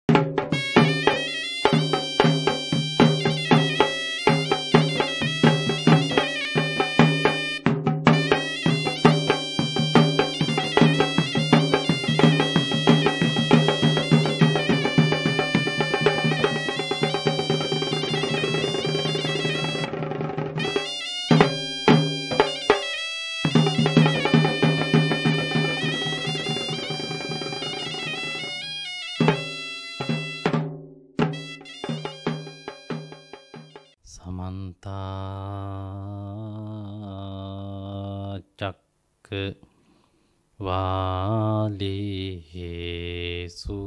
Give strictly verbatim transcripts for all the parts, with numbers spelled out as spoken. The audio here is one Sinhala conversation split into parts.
වාලේසු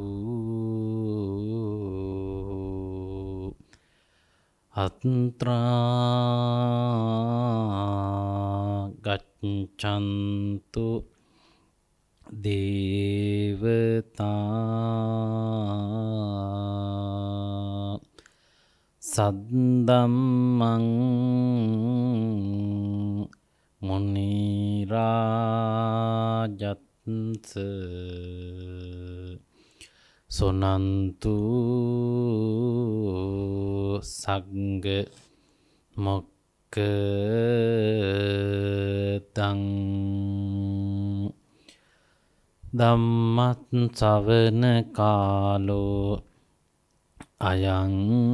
අත්‍රා ගච්ඡන්තු දේවතා සද්දම්මං මුනි රාජත්ස සොනන්තු සග්ග මොක්ඛදං ධම්මත් ශ්‍රවණ කාලෝ අයං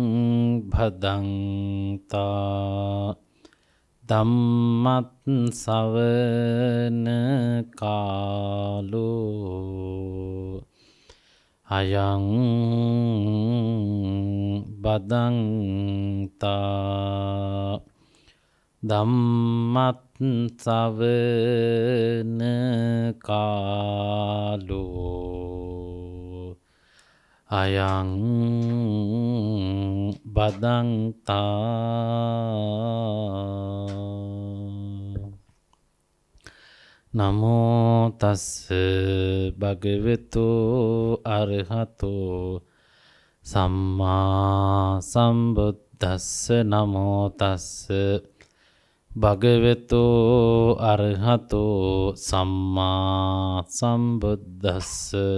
භදංතා ධම්මත් ශ්‍රවණ කාලෝ අයං බදංතා ධම්මත් ශ්‍රවණ කාලෝ අයං බදංතා නමෝ තස්ස භගවතු අරහතෝ සම්මා සම්බුද්දස්ස නමෝ තස්ස භගවතු අරහතෝ සම්මා සම්බුද්දස්ස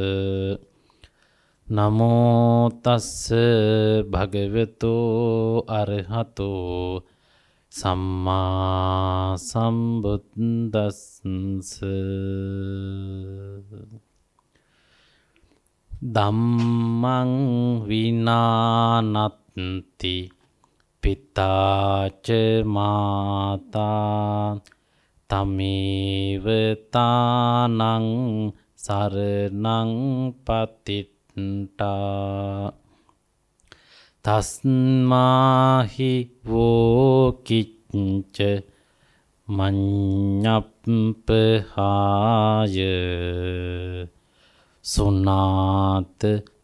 නමෝ තස්ස භගවතු අරහතෝ සම්මා සම්බුද්දස්ස ධම්මං විනානත්ති පිතාච මාතා තමේව තානං සරණං පතිට්ඨා තස්මාහි වෝකිච්ච මඤ්ඤප්පහාය සුනාත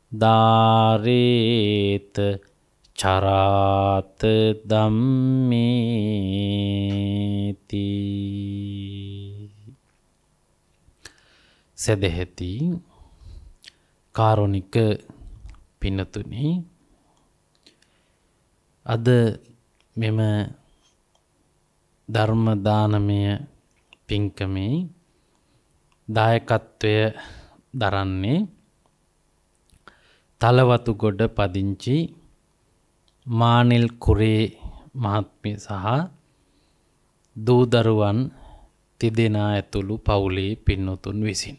දාරේත චරාත ධම්මේති. සදහෙති කාරුණික පින්නතුනි, අද මෙම ධර්ම දානමය පින්කමේ දායකත්වය දරන්නේ තලවතුගොඩ පදිංචි මානිල් කුරේ මහත්මිය සහ දූදරුවන් තිදෙනා ඇතුළු පවුලේ පින්නතුන් විසින්.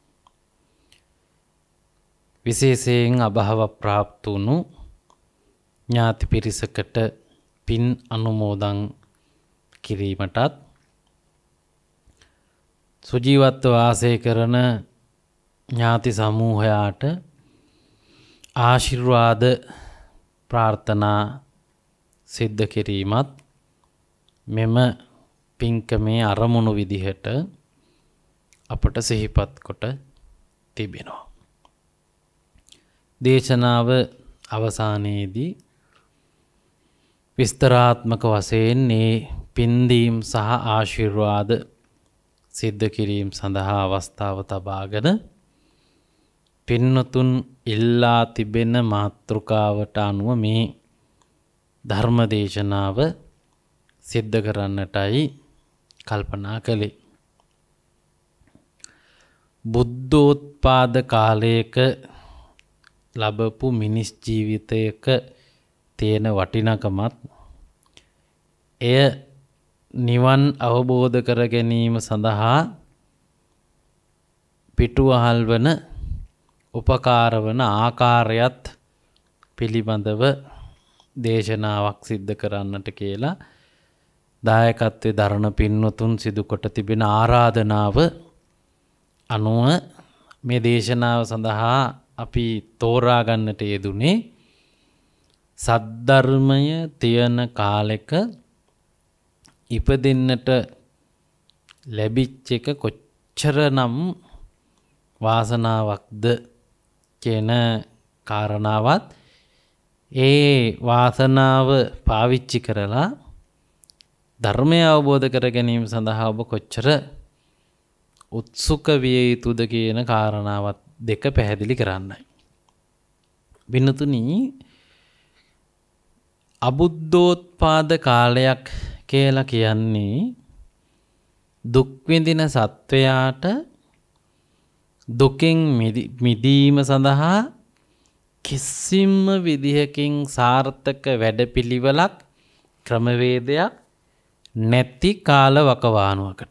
විශේෂයෙන් අභාව ප්‍රාප්ත වුණු ඥාති පිරිසකට පින් අනුමෝදන් කිරීමටත්, සුජීවත්ව වාසය කරන ඥාති සමූහයාට ආශිර්වාද ප්‍රාර්ථනා සිද්ධ කිරීමත් මෙම පින්කමේ අරමුණු විදිහට අපට සිහිපත් කොට තිබෙනවා. දේශනාව අවසානයේදී විස්තරාත්මක වශයෙන් මේ පින්දීම් සහ ආශිර්වාද සිද්ධ කිරීම සඳහා අවස්ථාව තබාගෙන පින්නතුන් ඉල්ලා තිබෙන මාතෘකාවට අනුව මේ ධර්ම දේශනාව සිද්ධ කරන්නටයි කල්පනා කළේ. බුද්ධෝත්පාද කාලයක ලැබපු මිනිස් ජීවිතයක තියෙන වටිනකමත් එය නිවන් අවබෝධ කර ගැනීම සඳහා පිටුවහල් වන උපකාර වන ආකාරයත් පිළිබඳව දේශනාවක් සිද්ධ කරන්නට කියලා දායකත්වයේ දරණ පින්වතුන් සිදු කොට තිබෙන ආරාධනාව අනුව මේ දේශනාව සඳහා අපි තෝරා ගන්නට යෙදුනේ සද්ධර්මය තියෙන කාලෙක ඉපදෙන්නට ලැබිච්ච එක කොච්චරනම් වාසනාවක්ද කියන කාරණාවත් ඒ වාසනාව පාවිච්චි කරලා ධර්මය අවබෝධ කර ගැනීම සඳහා ඔබ කොච්චර උත්සුක විය යුතුද කියන කාරණාවත් දෙක පැහැදිලි කරන්නයි. බින්නතුනි අබුද්ධෝත්පාද කාලයක් කියලා කියන්නේ දුක් විඳින සත්වයාට දුකෙන් මිදීම සඳහා කිසිම විදිහකින් සාර්ථක වැඩපිළිවෙලක් ක්‍රමවේදයක් නැති කාල වකවානුවකට.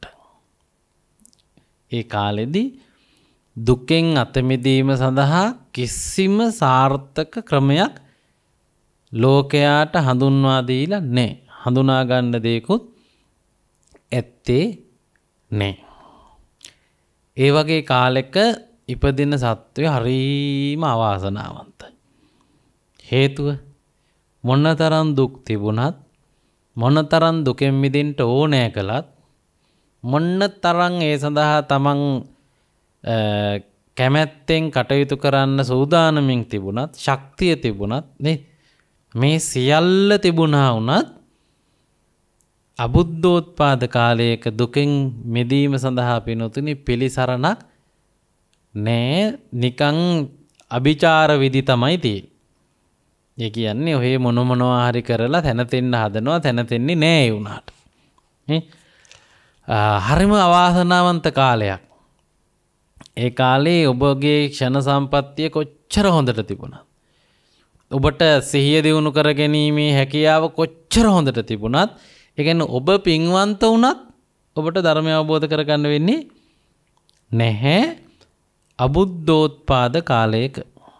ඒ කාලෙදී දුකෙන් අත මිදීම සඳහා කිසිම සාර්ථක ක්‍රමයක් ලෝකයාට හඳුන්වා දීලා නැහැ. හඳුනා ගන්න දෙයක්වත් ඇත්තේ නැහැ. ඒ වගේ කාලෙක ඉපදින සත්වය හරීම අවාසනාවන්තයි. හේතුව මොනතරම් දුක් තිබුණත් මොනතරම් දුකෙන් මිදෙන්න ඕනෑ කළත් මොනතරම් ඒ සඳහා තමන් කැමැත්තෙන් කටයුතු කරන්න සූදානමින් තිබුණත් ශක්තිය තිබුණත් නේ මේ සියල්ල තිබුණා වුණත් අබුද්ධෝත්පාද කාලයක දුකෙන් මිදීම සඳහා පිනොතුනි පිළිසරණක් නෑ. නිකන් අභිචාර විදි තමයි තියෙන්නේ. ඒ කියන්නේ ඔහේ මොන මොනවා හරි කරලා තැනතෙන්න හදනවා තැනතෙන්නේ නෑ ඒ උනාට. නේ හරිම අවාසනාවන්ත කාලයක්. ඒ කාලේ ඔබගේ ක්ෂණ සම්පත්තිය කොච්චර හොඳට තිබුණා. ඔබට සිහිය දියුණු කර ගැනීමේ හැකියාව කොච්චර හොඳට තිබුණත් ඒ කියන්නේ ඔබ පින්වන්ත වුණත් ඔබට ධර්මය අවබෝධ කරගන්න වෙන්නේ නැහැ අබුද්ධෝත්පාද කාලයක.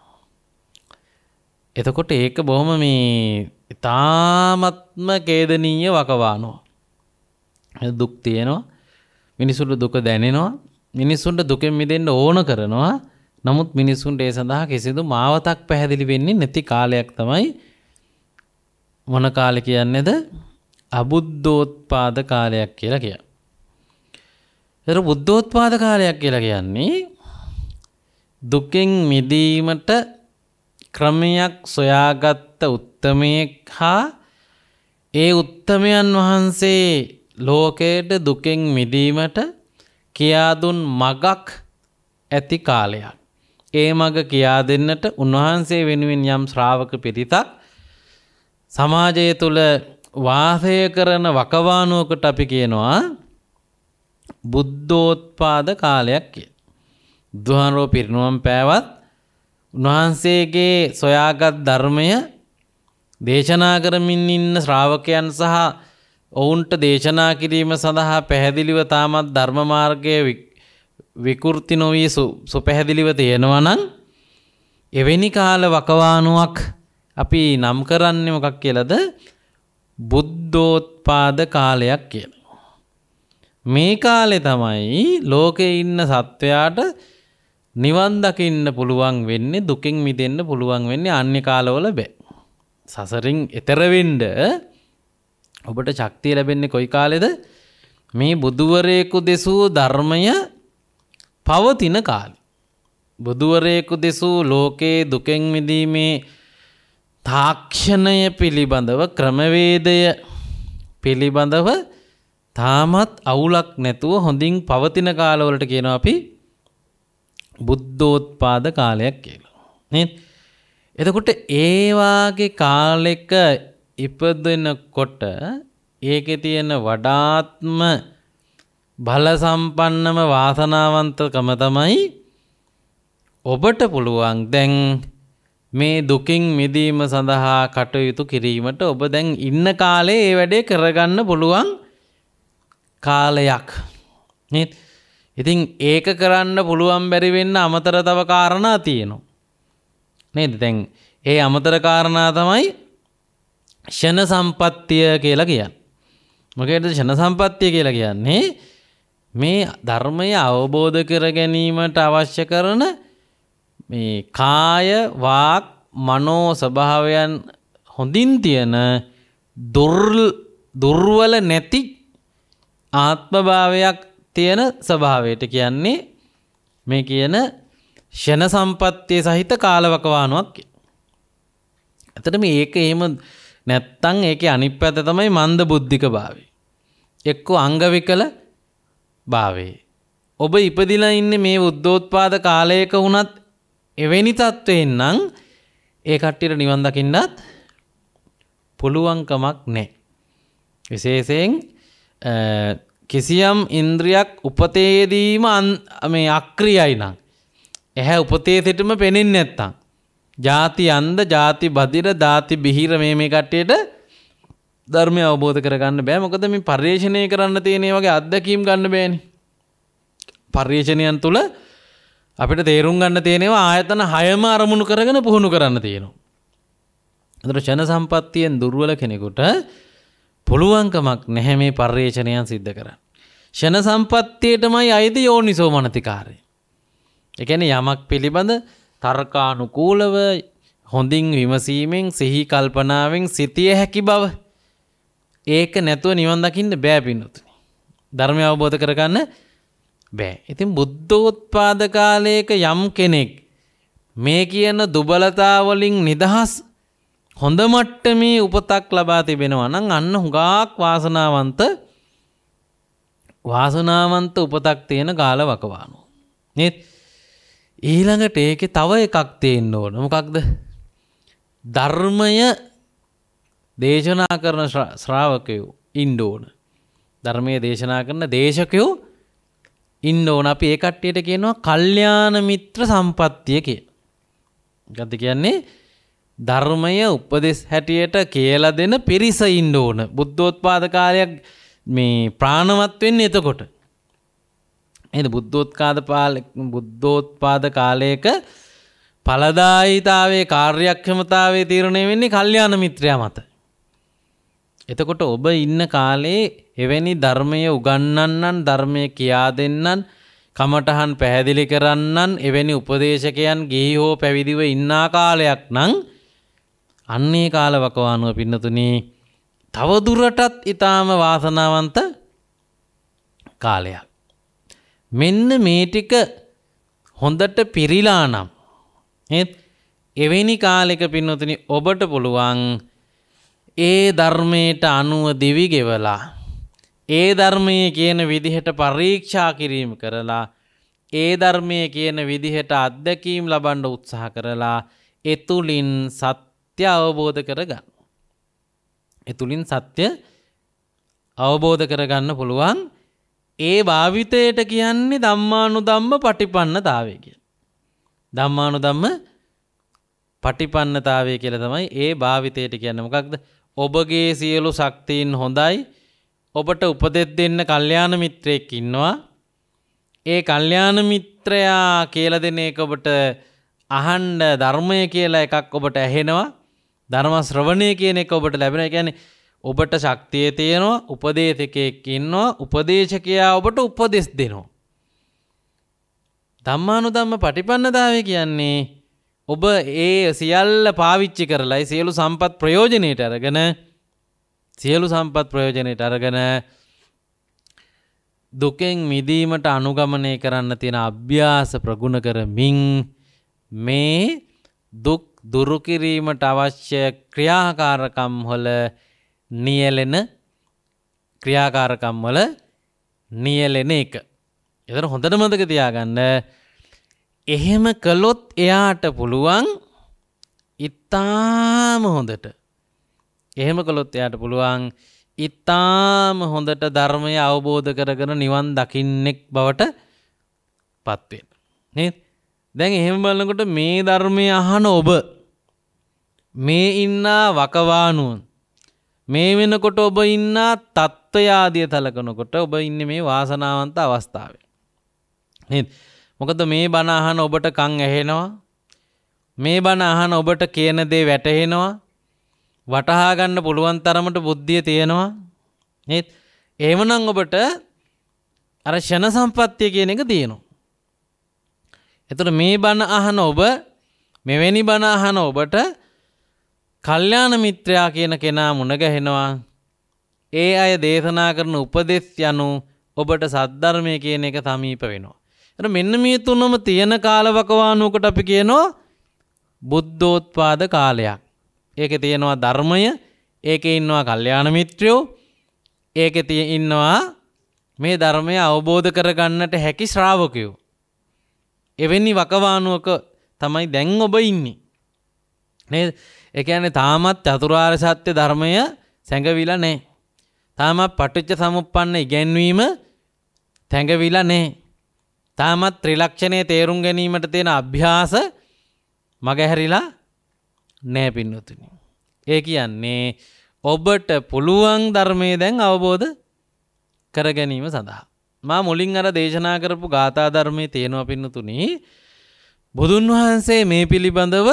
එතකොට ඒක බොහොම මේ ඊ타ත්ම ඛේදනීය වකවානුව. දුක් තියෙනවා මිනිසුන්ට දුක දැනෙනවා මිනිසුන්ට දුකෙන් මිදෙන්න ඕන කරනවා. නමුත් මිනිසුන්ට ඒ සඳහා කිසිදු මාවතක් පැහැදිලි වෙන්නේ නැති කාලයක් තමයි මොන කාලේ කියන්නේද අබුද්ධෝත්පාද කාලයක් කියලා කියනවා. ඒතර බුද්ධෝත්පාද කාලයක් කියලා කියන්නේ දුකෙන් මිදීමට ක්‍රමයක් සොයාගත්ත උත්තමයෙක් හා ඒ උත්තමයන් වහන්සේ ලෝකයට දුකෙන් මිදීමට කියා දුන් මගක් ඇති කාලයක්. ඒ මග කියා දෙන්නට උන්වහන්සේ වෙනුවෙන් යම් ශ්‍රාවක පිරිසක් සමාජය තුළ වාසය කරන වකවානුවකට අපි කියනවා බුද්ධෝත්පාද කාලයක් කියලා. බුදුහාරෝ පිරිනුවම් පෑවත් උන්වහන්සේගේ සොයාගත් ධර්මය දේශනා කරමින් ඉන්න ශ්‍රාවකයන් සහ ඔවුන්ට දේශනා කිරීම සඳහා පැහැදිලිව තාමත් ධර්ම මාර්ගයේ විකෘති නොවී සුපැහැදිලිව තියෙනවා නම් එවැනි කාල වකවානුවක් අපි නම් කරන්නේ මොකක් කියලාද? බුද්ධෝත්පාද කාලයක් කියලා. මේ කාලේ තමයි ලෝකේ ඉන්න සත්වයාට නිවන් දකින්න පුළුවන් වෙන්නේ දුකෙන් මිදෙන්න පුළුවන් වෙන්නේ අන්‍ය කාලවල බෑ. සසරින් එතර වෙන්න ඔබට ශක්තිය ලැබෙන්නේ කොයි කාලෙද? මේ බුදුවරයෙකු දෙසූ ධර්මය පවතින කාලේ. බුදුවරයෙකු දෙසූ ලෝකේ දුකෙන් මිදීමේ තාක්ෂණය පිළිබඳව ක්‍රමවේදය පිළිබඳව තාමත් අවුලක් නැතුව හොඳින් පවතින කාලවලට කියනවා අපි බුද්ධෝත්පාද කාලයක් කියලා. නේද? එතකොට ඒ වාගේ කාලෙක ඉපදෙනකොට ඒකේ තියෙන වඩාත්ම බල සම්පන්නම වාසනාවන්තකම තමයි ඔබට පුළුවන් දැන් මේ දුකින් මිදීම සඳහා කටයුතු කිරීමට ඔබ දැන් ඉන්න කාලේ ඒ වැඩේ කරගන්න පුළුවන් කාලයක්. නේද? ඉතින් ඒක කරන්න පුළුවන් බැරි වෙන්න අමතර තව කාරණා තියෙනවා. නේද? දැන් ඒ අමතර කාරණා තමයි ෂණ සම්පත්තිය කියලා කියන්නේ. මොකේද ෂණ සම්පත්තිය කියලා කියන්නේ? මේ ධර්මය අවබෝධ කර ගැනීමට අවශ්‍ය කරන මේ කාය වාක් මනෝ ස්වභාවයන් හොඳින් තියෙන දුර්වල නැති ආත්මභාවයක් තියෙන ස්වභාවයට කියන්නේ මේ කියන ෂණ සම්පත්තිය සහිත කාලවකවානුවක්. ඇත්තටම මේක එහෙම නැත්තම් ඒකේ අනිත් පැත්ත තමයි මන්ද බුද්ධික භාවය. එක්ක අංග විකල භාවය. ඔබ ඉපදිලා ඉන්නේ මේ උද්දෝත්පාද කාලයක වුණත් එවැනි තත්වයෙන් නම් ඒ කට්ටියට නිවන් දකින්නත් පුළුවන් කමක් නැහැ. විශේෂයෙන් කිසියම් ඉන්ද්‍රියක් උපතේදීම මේ අක්‍රියයි නම් එහැ උපතේ සිටම පෙනෙන්නේ නැත්තම් ಜಾති අන්ධ ಜಾති බදිර දාති බිහිර මේ මේ කට්ටියට ධර්මය අවබෝධ කරගන්න බෑ. මොකද මේ පරිශ්‍රණය කරන්න තියෙන මේ වගේ අත්දැකීම් ගන්න බෑනේ. පරිශ්‍රණයන් තුල අපිට තේරුම් ගන්න තියෙනවා ආයතන හයම අරමුණු කරගෙන පුහුණු කරන්න තියෙනවා. අතන ෂණ සම්පත්තියෙන් දුර්වල කෙනෙකුට පුළුවන්කමක් නැහැ මේ පරිශ්‍රණයන් සිද්ධ කරන්න. ෂණ සම්පත්තියටමයි අයිති යෝනිසෝ මනතිකාරය. ඒ කියන්නේ යමක් පිළිබඳ තර්කානුකූලව හොඳින් විමසීමෙන් සිහි කල්පනාවෙන් සිටිය හැකි බව. ඒක නැතුව නිවන් දකින්න බෑ පින්නතුනි. ධර්මය අවබෝධ කරගන්න බෑ. ඉතින් බුද්ධෝත්පාද කාලයක යම් කෙනෙක් මේ කියන දුබලතා වලින් නිදහස් හොඳ මට්ටමේ උපතක් ලබා තිබෙනවා නම් අන්න හුඟක් වාසනාවන්ත වාසනාවන්ත උපතක් තියෙන කාලවකවානුව. නේද? ඊළඟට ඒකේ තව එකක් තියෙන්න ඕන. මොකක්ද? ධර්මය දේශනා කරන ශ්‍රාවකයෝ ඉන්න ඕන. ධර්මයේ දේශනා කරන දේශකයෝ ඉන්න ඕන. අපි ඒ කට්ටියට කියනවා කල්යාණ මිත්‍ර සම්පත්තිය කියලා. මොකද්ද කියන්නේ? ධර්මය උපදෙස් හැටියට කියලා දෙන පිරිස ඉන්න ඕන. බුද්ධෝත්පාද කාලයක් මේ ප්‍රාණවත් වෙන්නේ එතකොට. එහෙනම් බුද්ධෝත්පාද බුද්ධෝත්පාද කාලයක ඵලදායීතාවයේ කාර්යක්ෂමතාවයේ තීරණය වෙන්නේ කල්යාණ මිත්‍රයා මත. එතකොට ඔබ ඉන්න කාලේ එවැනි ධර්මය උගන්වන්නන් ධර්මය කියා දෙන්නන් කමඨහන් පැහැදිලි කරන්නන් එවැනි උපදේශකයන් ගිහි හෝ පැවිදිව ඉන්නා කාලයක් නම් අන්නේ කාලවකවානුව පින්නතුනි තව දුරටත් ඊටාම වාසනාවන්ත කාලයක්. මෙන්න මේ ටික හොඳට පිරීලා නම් ඒත් එවැනි කාලයක පින්නතුනි ඔබට පුළුවන් ඒ ධර්මයට අනුව දිවි ගෙවලා ඒ ධර්මයේ කියන විදිහට පරීක්ෂා කිරීම කරලා ඒ ධර්මයේ කියන විදිහට අත්දැකීම් ලබන්න උත්සාහ කරලා ඒ තුලින් සත්‍ය අවබෝධ කරගන්න. ඒ තුලින් සත්‍ය අවබෝධ කරගන්න පුළුවන්. ඒ භාවිතයට කියන්නේ ධම්මානුධම්ම පටිපන්නතාවය කියලා. ධම්මානුධම්ම පටිපන්නතාවය කියලා තමයි ඒ භාවිතයට කියන්නේ. මොකක්ද? ඔබගේ සියලු ශක්තියින් හොඳයි. ඔබට උපදෙස් දෙන්න කල්යාණ මිත්‍රයෙක් ඉන්නවා. ඒ කල්යාණ මිත්‍රයා කියලා දෙන එක ඔබට අහන්න ධර්මය කියලා එකක් ඔබට ඇහෙනවා. ධර්ම ශ්‍රවණය කියන එක ඔබට ලැබෙනවා. ඒ කියන්නේ ඔබට ශක්තිය තියෙනවා. උපදේශකයෙක් ඉන්නවා. උපදේශකයා ඔබට උපදෙස් දෙනවා. ධම්මානුධම්ම පටිපන්නතාවය කියන්නේ ඔබ ඒ සියල්ල පාවිච්චි කරලා ඒ සියලු සම්පත් ප්‍රයෝජනෙට අරගෙන සියලු සම්පත් ප්‍රයෝජනෙට අරගෙන දුකෙන් මිදීමට අනුගමනය කරන්න තියෙන අභ්‍යාස ප්‍රගුණ කරමින් මේ දුක් දුරු කිරීමට අවශ්‍ය ක්‍රියාකාරකම් වල නියැලෙන ක්‍රියාකාරකම් වල නියැලෙන එක. ඒතර හොඳට මතක තියාගන්න. එහෙම කළොත් එයාට පුළුවන් ඉතාම හොඳට එහෙම කළොත් එයාට පුළුවන් ඉතාම හොඳට ධර්මය අවබෝධ කරගෙන නිවන් දකින්නෙක් බවට පත් වෙන්න. නේද? දැන් එහෙම බලනකොට මේ ධර්මය අහන ඔබ මේ ඉන්නා වකවානුව මේ වෙනකොට ඔබ ඉන්නා තත්ත්වයාදිය තලකනකොට ඔබ ඉන්නේ මේ වාසනාවන්ත අවස්ථාවේ. නේද? මොකද මේ බණ අහන ඔබට කන් ඇහෙනවා. මේ බණ අහන ඔබට කියන දේ වැටහෙනවා. වටහා ගන්න පුළුවන් තරමට බුද්ධිය තියෙනවා. නේද? එහෙමනම් ඔබට අර ෂණ සම්පත්තිය කියන එක තියෙනවා. එතකොට මේ බණ අහන ඔබ මෙවැනි බණ අහන ඔබට කල්යාණ මිත්‍රයා කියන කෙනා මුණ ගැහෙනවා. ඒ අය දේශනා කරන උපදෙස් යනු ඔබට සද්ධර්මය කියන එක සමීප වෙනවා. එතකොට මෙන්න මේ තුනම තියෙන කාලවකවානුවකට අපි කියනවා බුද්ධෝත්පාද කාලයක්. ඒකේ තියෙනවා ධර්මය, ඒකේ ඉන්නවා කල්යාණ මිත්‍රයෝ, ඒකේ තිය ඉන්නවා මේ ධර්මය අවබෝධ කරගන්නට හැකි ශ්‍රාවකයෝ. එවැනි වකවානුවක තමයි දැන් ඔබ ඉන්නේ. නේද? ඒ කියන්නේ තාමත් චතුරාර්ය සත්‍ය ධර්මය සැඟවිලා නැහැ. තාමත් පටිච්ච සමුප්පන්න ඉගැන්වීම සැඟවිලා නැහැ. තාමත් ත්‍රිලක්ෂණයේ තේරුම් ගැනීමට තියෙන අභ්‍යාස මගහැරිලා නැහැ පින්නතුනි. ඒ කියන්නේ ඔබට පුළුවන් ධර්මයේ දැන් අවබෝධ කර ගැනීම සඳහා. මා මුලින් අර දේශනා කරපු ගාථා ධර්මයේ තියෙනවා පින්නතුනි. බුදුන් වහන්සේ මේ පිළිබඳව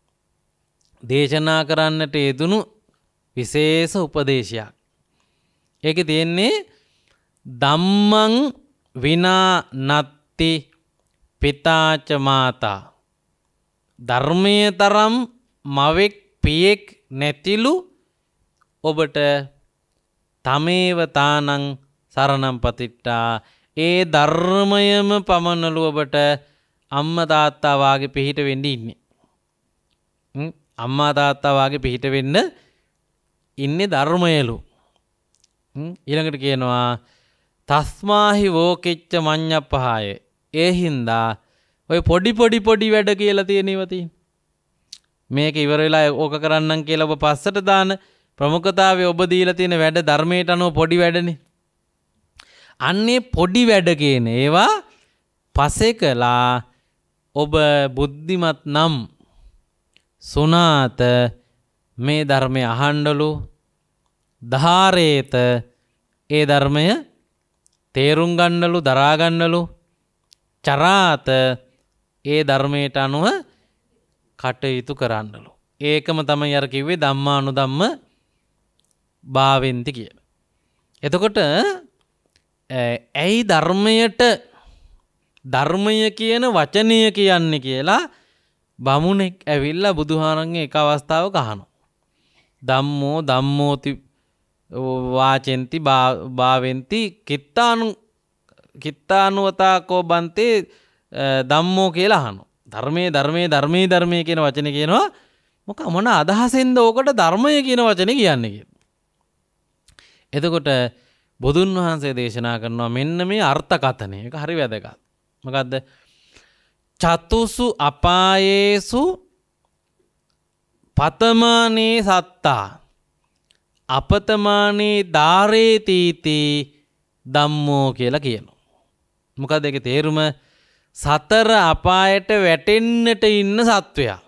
දේශනා කරන්නට යෙදුණු විශේෂ උපදේශයක්. ඒකේ තියෙන්නේ ධම්මං විනා නත්ති පිතාච මාතා. ධර්මයේ තරම් මවෙක් පියෙක් නැතිලු ඔබට තමේව තානං සරණම් පතිට්ටා. ඒ ධර්මයම පමණලු ඔබට අම්මා තාත්තා වාගේ පිහිට වෙන්න ඉන්නේ. අම්මා තාත්තා වාගේ පිහිට වෙන්න ඉන්නේ ධර්මයලු. ඊළඟට කියනවා තස්මාහි වෝකිච්ච මඤ්ඤප්පහාය. ඒ හින්දා ඔය පොඩි පොඩි පොඩි වැඩ කියලා තියෙනවා තියෙන. මේක ඉවර වෙලා ඕක කරන්නම් කියලා ඔබ පස්සට දාන ප්‍රමුඛතාවය ඔබ දීලා තියෙන වැඩ ධර්මයට අනුව පොඩි වැඩනේ. අන්නේ පොඩි වැඩ කියන ඒවා පසේ කළා ඔබ බුද්ධිමත් නම් සුනාත මේ ධර්මය අහන්නලු ධාරේත ඒ ධර්මය තේරුම් ගන්නලු දරා ගන්නලු චරාත ඒ ධර්මයට අනුව කටයුතු කරන්නලු. ඒකම තමයි අර කිව්වේ ධම්මානුධම්ම භාවෙන්ති කියලා. එතකොට ඇයි ධර්මයට ධර්මය කියන වචනය කියන්නේ කියලා බමුණෙක් ඇවිල්ලා බුදුහාරන්ගේ එක අවස්ථාවක අහනවා. ධම්මෝ ධම්මෝති වාචෙන්ති භාවෙන්ති කිත්තානු කිත්තානුවතාකෝ බන්තේ ධම්මෝ කියලා අහනවා. ධර්මයේ ධර්මයේ ධර්මයේ ධර්මයේ කියන වචනේ කියනවා. මොක මොන අදහසෙන්ද ඕකට ධර්මය කියන වචනේ කියන්නේ කියලා. එතකොට බුදුන් වහන්සේ දේශනා කරනවා මෙන්න මේ අර්ථකථනය. ඒක හරි වැදගත්. මොකද්ද? චතුසු අපායේසු පතමානේ සත්තා අපතමානේ ධාරේතීති ධම්මෝ කියලා කියනවා. මොකද ඒකේ තේරුම සතර අපායට වැටෙන්නට ඉන්න සත්වයා.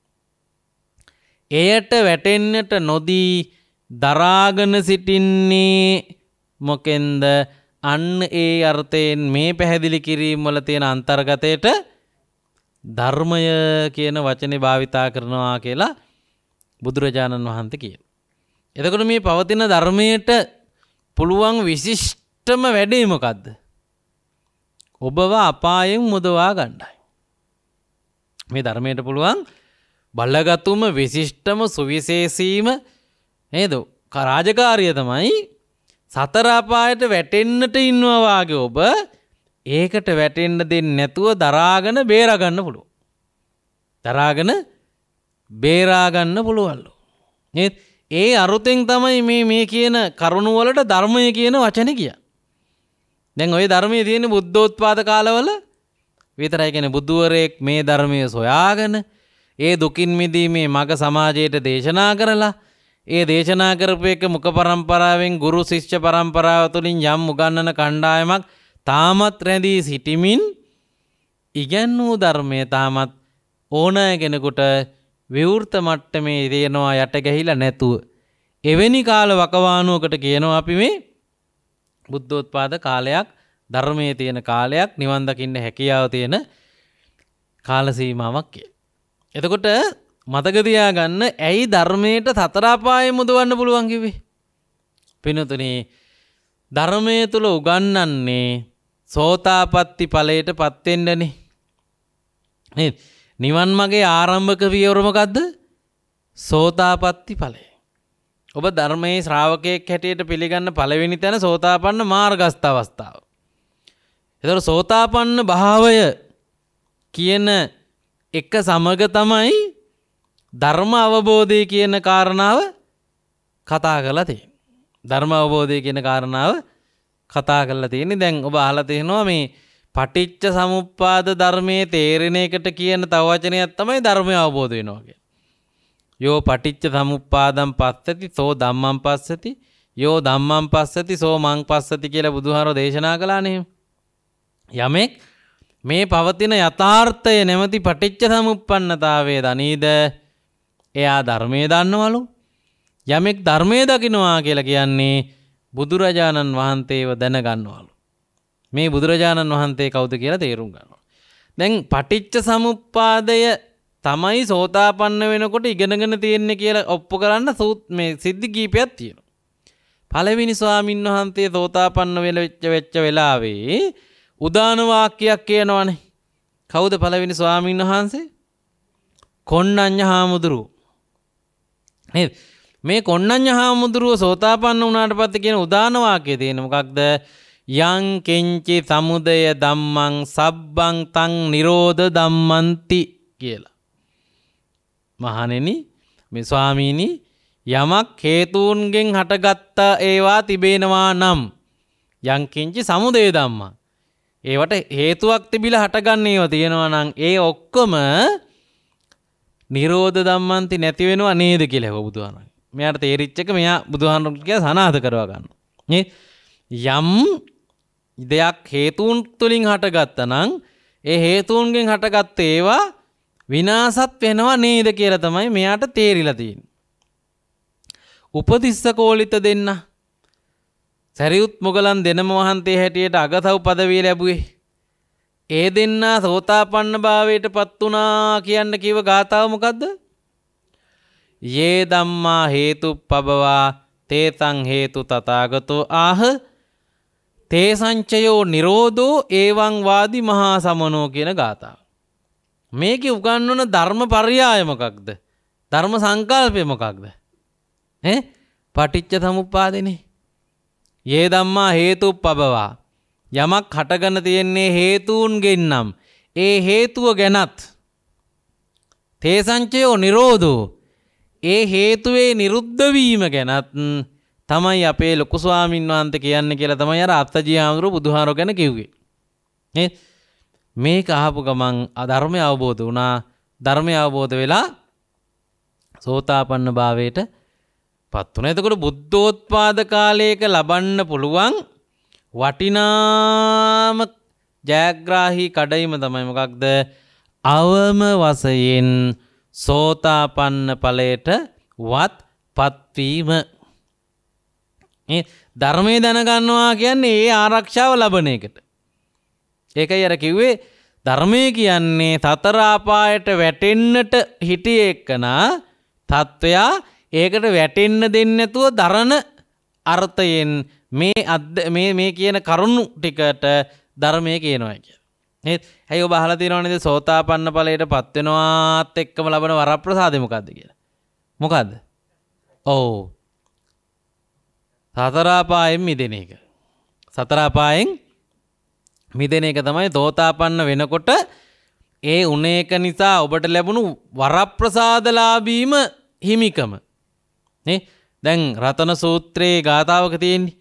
එයට වැටෙන්නට නොදී දරාගෙන සිටින්නේ මොකෙන්ද? අන්න ඒ අර්ථයෙන් මේ පැහැදිලි කිරීම වල තියෙන අන්තර්ගතයට ධර්මය කියන වචනේ භාවිතා කරනවා කියලා බුදුරජාණන් වහන්සේ කියනවා. එතකොට මේ පවතින ධර්මයට පුළුවන් විශිෂ්ටම වැඩේ මොකද්ද? ඔබව අපායෙන් මුදවා ගන්නයි. මේ ධර්මයට පුළුවන් බලගතුම විශිෂ්ටම සුවිශේෂීම නේද? රාජකාරිය තමයි සතර අපායට වැටෙන්නට ඉන්නවා වාගේ ඔබ ඒකට වැටෙන්න දෙන්නේ නැතුව දරාගෙන බේරා ගන්න පුළුවන්. දරාගෙන බේරා ගන්න පුළුවන්ලු. නේද? ඒ අරුතෙන් තමයි මේ මේ කියන කරුණ වලට ධර්මය කියන වචනේ කියන්නේ. දැන් ওই ධර්මයේ තියෙන බුද්ධෝත්පාද කාලවල විතරයි කියන්නේ බුදුවරයෙක් මේ ධර්මයේ සොයාගෙන ඒ දුකින් මිදීමේ මඟ සමාජයට දේශනා කරලා ඒ දේශනා කරපු එක මුඛ පරම්පරාවෙන් ගුරු ශිෂ්‍ය පරම්පරාව තුළින් යම් උගන්වන කණ්ඩායමක් තාමත් රැඳී සිටිමින් ඉගැන්වූ ධර්මය තාමත් ඕනෑ කෙනෙකුට විවෘත මට්ටමේ තියෙනවා යට ගැහිලා නැතුව. එවැනි කාල වකවානුවකට කියනවා අපි මේ බුද්ධෝත්පාද කාලයක්, ධර්මයේ තියෙන කාලයක්, නිවන් දකින්න හැකියාව තියෙන කාල සීමාවක් කියලා. එතකොට මතක තියාගන්න ඇයි ධර්මයට සතර අපායෙන් මුදවන්න පුළුවන් කිව්වේ? පින්තුනි, ධර්මයේ තුල උගන්වන්නේ සෝතාපට්ටි ඵලයට පත් වෙන්නනේ. නේද? නිවන් මාගේ ආරම්භක පියවර මොකද්ද? සෝතාපට්ටි ඵලය. ඔබ ධර්මයේ ශ්‍රාවකයෙක් හැටියට පිළිගන්න පළවෙනි තැන සෝතාපන්න මාර්ගස්ත අවස්ථාව. ඒතකොට සෝතාපන්න භාවය කියන එක සමග තමයි ධර්ම අවබෝධය කියන කාරණාව කතා කරලා තියෙන්නේ. ධර්ම අවබෝධය කියන කාරණාව කතා කරලා තියෙන්නේ. දැන් ඔබ අහලා තියෙනවා මේ පටිච්ච සමුප්පාද ධර්මයේ තේරෙන එකට කියන තව වචනයක් තමයි ධර්මය අවබෝධ වෙනවා කියන්නේ. යෝ පටිච්ච සමුප්පාදම් පස්සති සෝ ධම්මං පස්සති යෝ ධම්මං පස්සති සෝ මං පස්සති කියලා බුදුහාරෝ දේශනා කළානේ. යමෙක් මේ පවතින යථාර්ථය නැමැති පටිච්ච සමුප්පන්නතාවයේ දනීද එයා ධර්මයේ දන්නවලු. යමෙක් ධර්මයේ දකින්නවා කියලා කියන්නේ බුදුරජාණන් වහන්සේව දැනගන්නවලු. මේ බුදුරජාණන් වහන්සේ කවුද කියලා තේරුම් ගන්නවා. දැන් පටිච්ච සමුප්පාදය තමයි සෝතාපන්න වෙනකොට ඉගෙනගෙන තියෙන්නේ කියලා ඔප්පු කරන්න මේ සිද්ධි කීපයක් තියෙනවා. පළවෙනි ස්වාමින් වහන්සේ සෝතාපන්න වෙච්ච වෙච්ච වෙලාවේ උදාන වාක්‍යයක් කියනවනේ. කවුද පළවෙනි ස්වාමින් වහන්සේ? කොණ්ණඤ්ඤ හාමුදුරුවෝ. නේද? මේ කොණ්ණඤ්ඤ හාමුදුරුවෝ සෝතාපන්න වුණාට පස්සේ කියන උදාන වාක්‍යය තියෙන මොකක්ද? යං කිංචි සමුදය ධම්මං සබ්බං තං නිරෝධ ධම්මන්ති කියලා. මහණෙනි, මේ ස්වාමීනි, යමක් හේතුන්ගෙන් හටගත්ත ඒවා තිබෙනවා නම් යං කිංචි සමුදය ධම්මං, ඒවට හේතුවක් තිබිලා හටගන්න ඒවා තියෙනවා නම් ඒ ඔක්කොම නිරෝධ ධම්මන්ති නැති වෙනවා නේද කියලා හව බුදුහාමරගේ. මෙයාට තේරිච්ච එක මෙයා බුදුහාමරට කියලා සනාථ කරවා ගන්නවා. නේ යම් දෙයක් හේතුන් තුලින් හටගත්තා නම් ඒ හේතුන්ගෙන් හටගත්ත ඒවා විනාශත් වෙනවා නේද කියලා තමයි මෙයාට තේරිලා තියෙන්නේ. උපතිස්ස කෝලිත දෙන්න සරියුත් මොගලන් දෙනම වහන්සේ හැටියට අගසව් පදවිය ලැබුවේ. ඒ දෙන්නා සෝතාපන්න භාවයට පත් වුණා කියන්න කිව්ව ගාථාව මොකද්ද? යේ ධම්මා හේතුප්පබවා තේතං හේතු තථාගතෝ ආහ තේ සංචයෝ නිරෝධෝ එවං වාදි මහා සමනෝ කියන ගාථාව. මේකේ උගන්වන ධර්ම පරයය මොකක්ද? ධර්ම සංකල්පය මොකක්ද? ඈ පටිච්ච සමුප්පාදනේ. යේ ධම්මා හේතුප්පබවා, යමක් හටගෙන තියෙන්නේ හේතුන්ගෙන් නම් ඒ හේතුව ගැනත් තේ සංචයෝ නිරෝධෝ, ඒ හේතුවේ නිරුද්ධ වීම ගැනත් තමයි අපේ ලොකු ස්වාමීන් වහන්සේ කියන්නේ කියලා තමයි අර අත්තජී ආමතුරු බුදුහාරෝ ගැන කිව්වේ. නේ මේක අහපු ගමන් ධර්මය අවබෝධ වුණා. ධර්මය අවබෝධ වෙලා සෝතාපන්න භාවයට පත් වුණා. එතකොට බුද්ධෝත්පාද කාලයක ලබන්න පුළුවන් වටිනාම ජයග්‍රාහී කඩයිම තමයි මොකක්ද? අවම වශයෙන් සෝතාපන්න ඵලයට වත් පත්වීම. මේ ධර්මයේ දැනගන්නවා කියන්නේ ඒ ආරක්ෂාව ලබන එකට. ඒකයි අර කිව්වේ ධර්මයේ කියන්නේ සතර අපායට වැටෙන්නට හිටියේ එක්කනා තත්වයා ඒකට වැටෙන්න දෙන්නේ නැතුව දරන අර්ථයෙන් මේ මේ මේ කියන කරුණු ටිකට ධර්මයේ කියනවා කියලා. නේද? ඇයි ඔබ අහලා තියෙනව නේද සෝතාපන්න ඵලයට පත් වෙනවාත් එක්කම ලබන වරප්‍රසාදේ මොකද්ද කියලා? මොකද්ද? ඔව්. සතර අපායෙන් මිදෙන එක. සතර අපායෙන් මිදෙන එක තමයි සෝතාපන්න වෙනකොට ඒ උනේක නිසා ඔබට ලැබුණු වරප්‍රසාදලාභීම හිමිකම. නේ? දැන් රතන සූත්‍රයේ ගාථාවක තියෙන්නේ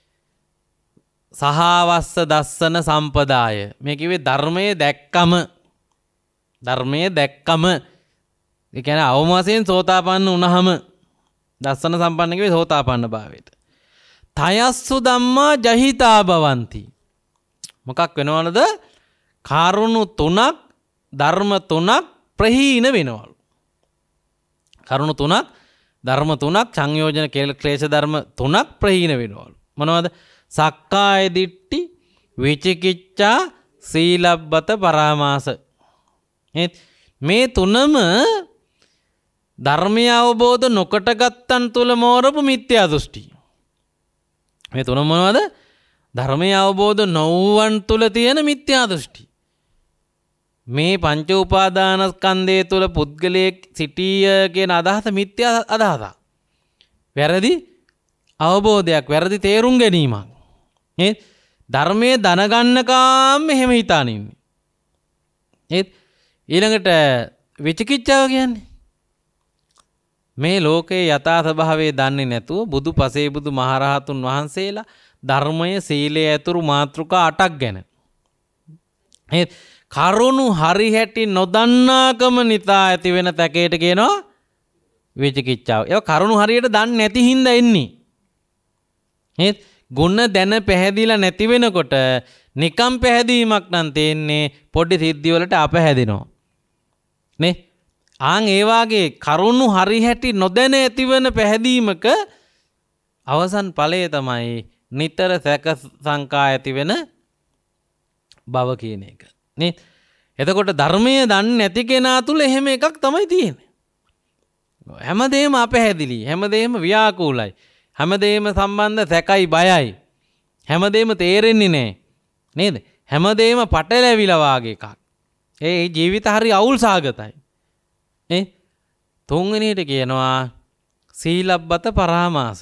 සහවස්ස දස්සන සම්පදාය. මේ කිව්වේ ධර්මයේ දැක්කම. ධර්මයේ දැක්කම. ඒ කියන්නේ අවම වශයෙන් සෝතාපන්න වුණාම දස්සන සම්පන්න කිව්වේ සෝතාපන්න භාවයට. තයස්සු ධම්මා ජහිතා භවಂತಿ. මොකක් වෙනවලද? කරුණු තුනක් ධර්ම තුනක් ප්‍රහීන වෙනවලු. කරුණු තුනක් ධර්ම තුනක් සංයෝජන ක්ලේශ ධර්ම තුනක් ප්‍රහීන වෙනවලු. මොනවද? සක්කාය දිට්ඨි, විචිකිච්ඡා, සීලබ්බත පරාමාස. මේ තුනම ධර්මය අවබෝධ නොකොට ගත්තන් තුල මෝරපු මිත්‍යා දෘෂ්ටි. මේ තුන මොනවද? ධර්මය අවබෝධ නොවුවන් තුල තියෙන මිත්‍යා දෘෂ්ටි. මේ පංච උපාදානස්කන්ධය තුල පුද්ගලයෙක් සිටිය කියන අදහස මිත්‍යා අදහසක්. වැරදි අවබෝධයක්, වැරදි තේරුම් ගැනීමක්. මේ ධර්මයේ දැනගන්නකම් මෙහෙම හිතාන ඉන්නේ. ඒත් ඊළඟට විචිකිච්ඡාව කියන්නේ මේ ලෝකයේ යථා ස්වභාවය දන්නේ නැතුව බුදු පසේ බුදු මහරහතුන් වහන්සේලා ධර්මය, සීලය ඇතුළු මාතෘකා අටක් ගැන ඒත් කරුණු හරි හැටි නොදන්නාකම නිසා ඇති වෙන තැකේට කියනවා විචිකිච්ඡාව. ඒක කරුණු හරියට දන්නේ නැති හින්දා එන්නේ. ඒත් ගුණ දැන පැහැදිලා නැති වෙනකොට නිකම් පැහැදීමක් නම් තියෙන්නේ පොඩි සිද්ධි වලට අපහැදිනවා. නේ? ආන් ඒ වාගේ කරුණු හරි හැටි නොදැන ඇතිවන පැහැදීමක අවසන් ඵලය තමයි නිතර සැක සංකා ඇති වෙන බව කියන එක. නේ? එතකොට ධර්මයේ දන්නේ නැති කෙනා තුල එහෙම එකක් තමයි තියෙන්නේ. හැමදේම අපහැදිලි, හැමදේම ව්‍යාකූලයි, හැමදේම සම්බන්ධ සැකයි බයයි, හැමදේම තේරෙන්නේ නැහැ. නේද? හැමදේම පටලැවිලා වාගේ එකක්. ඒ ජීවිත හරි අවුල් සාගතයි. නේ? තුන්වෙනියට කියනවා සීලබ්බත පරාමාස.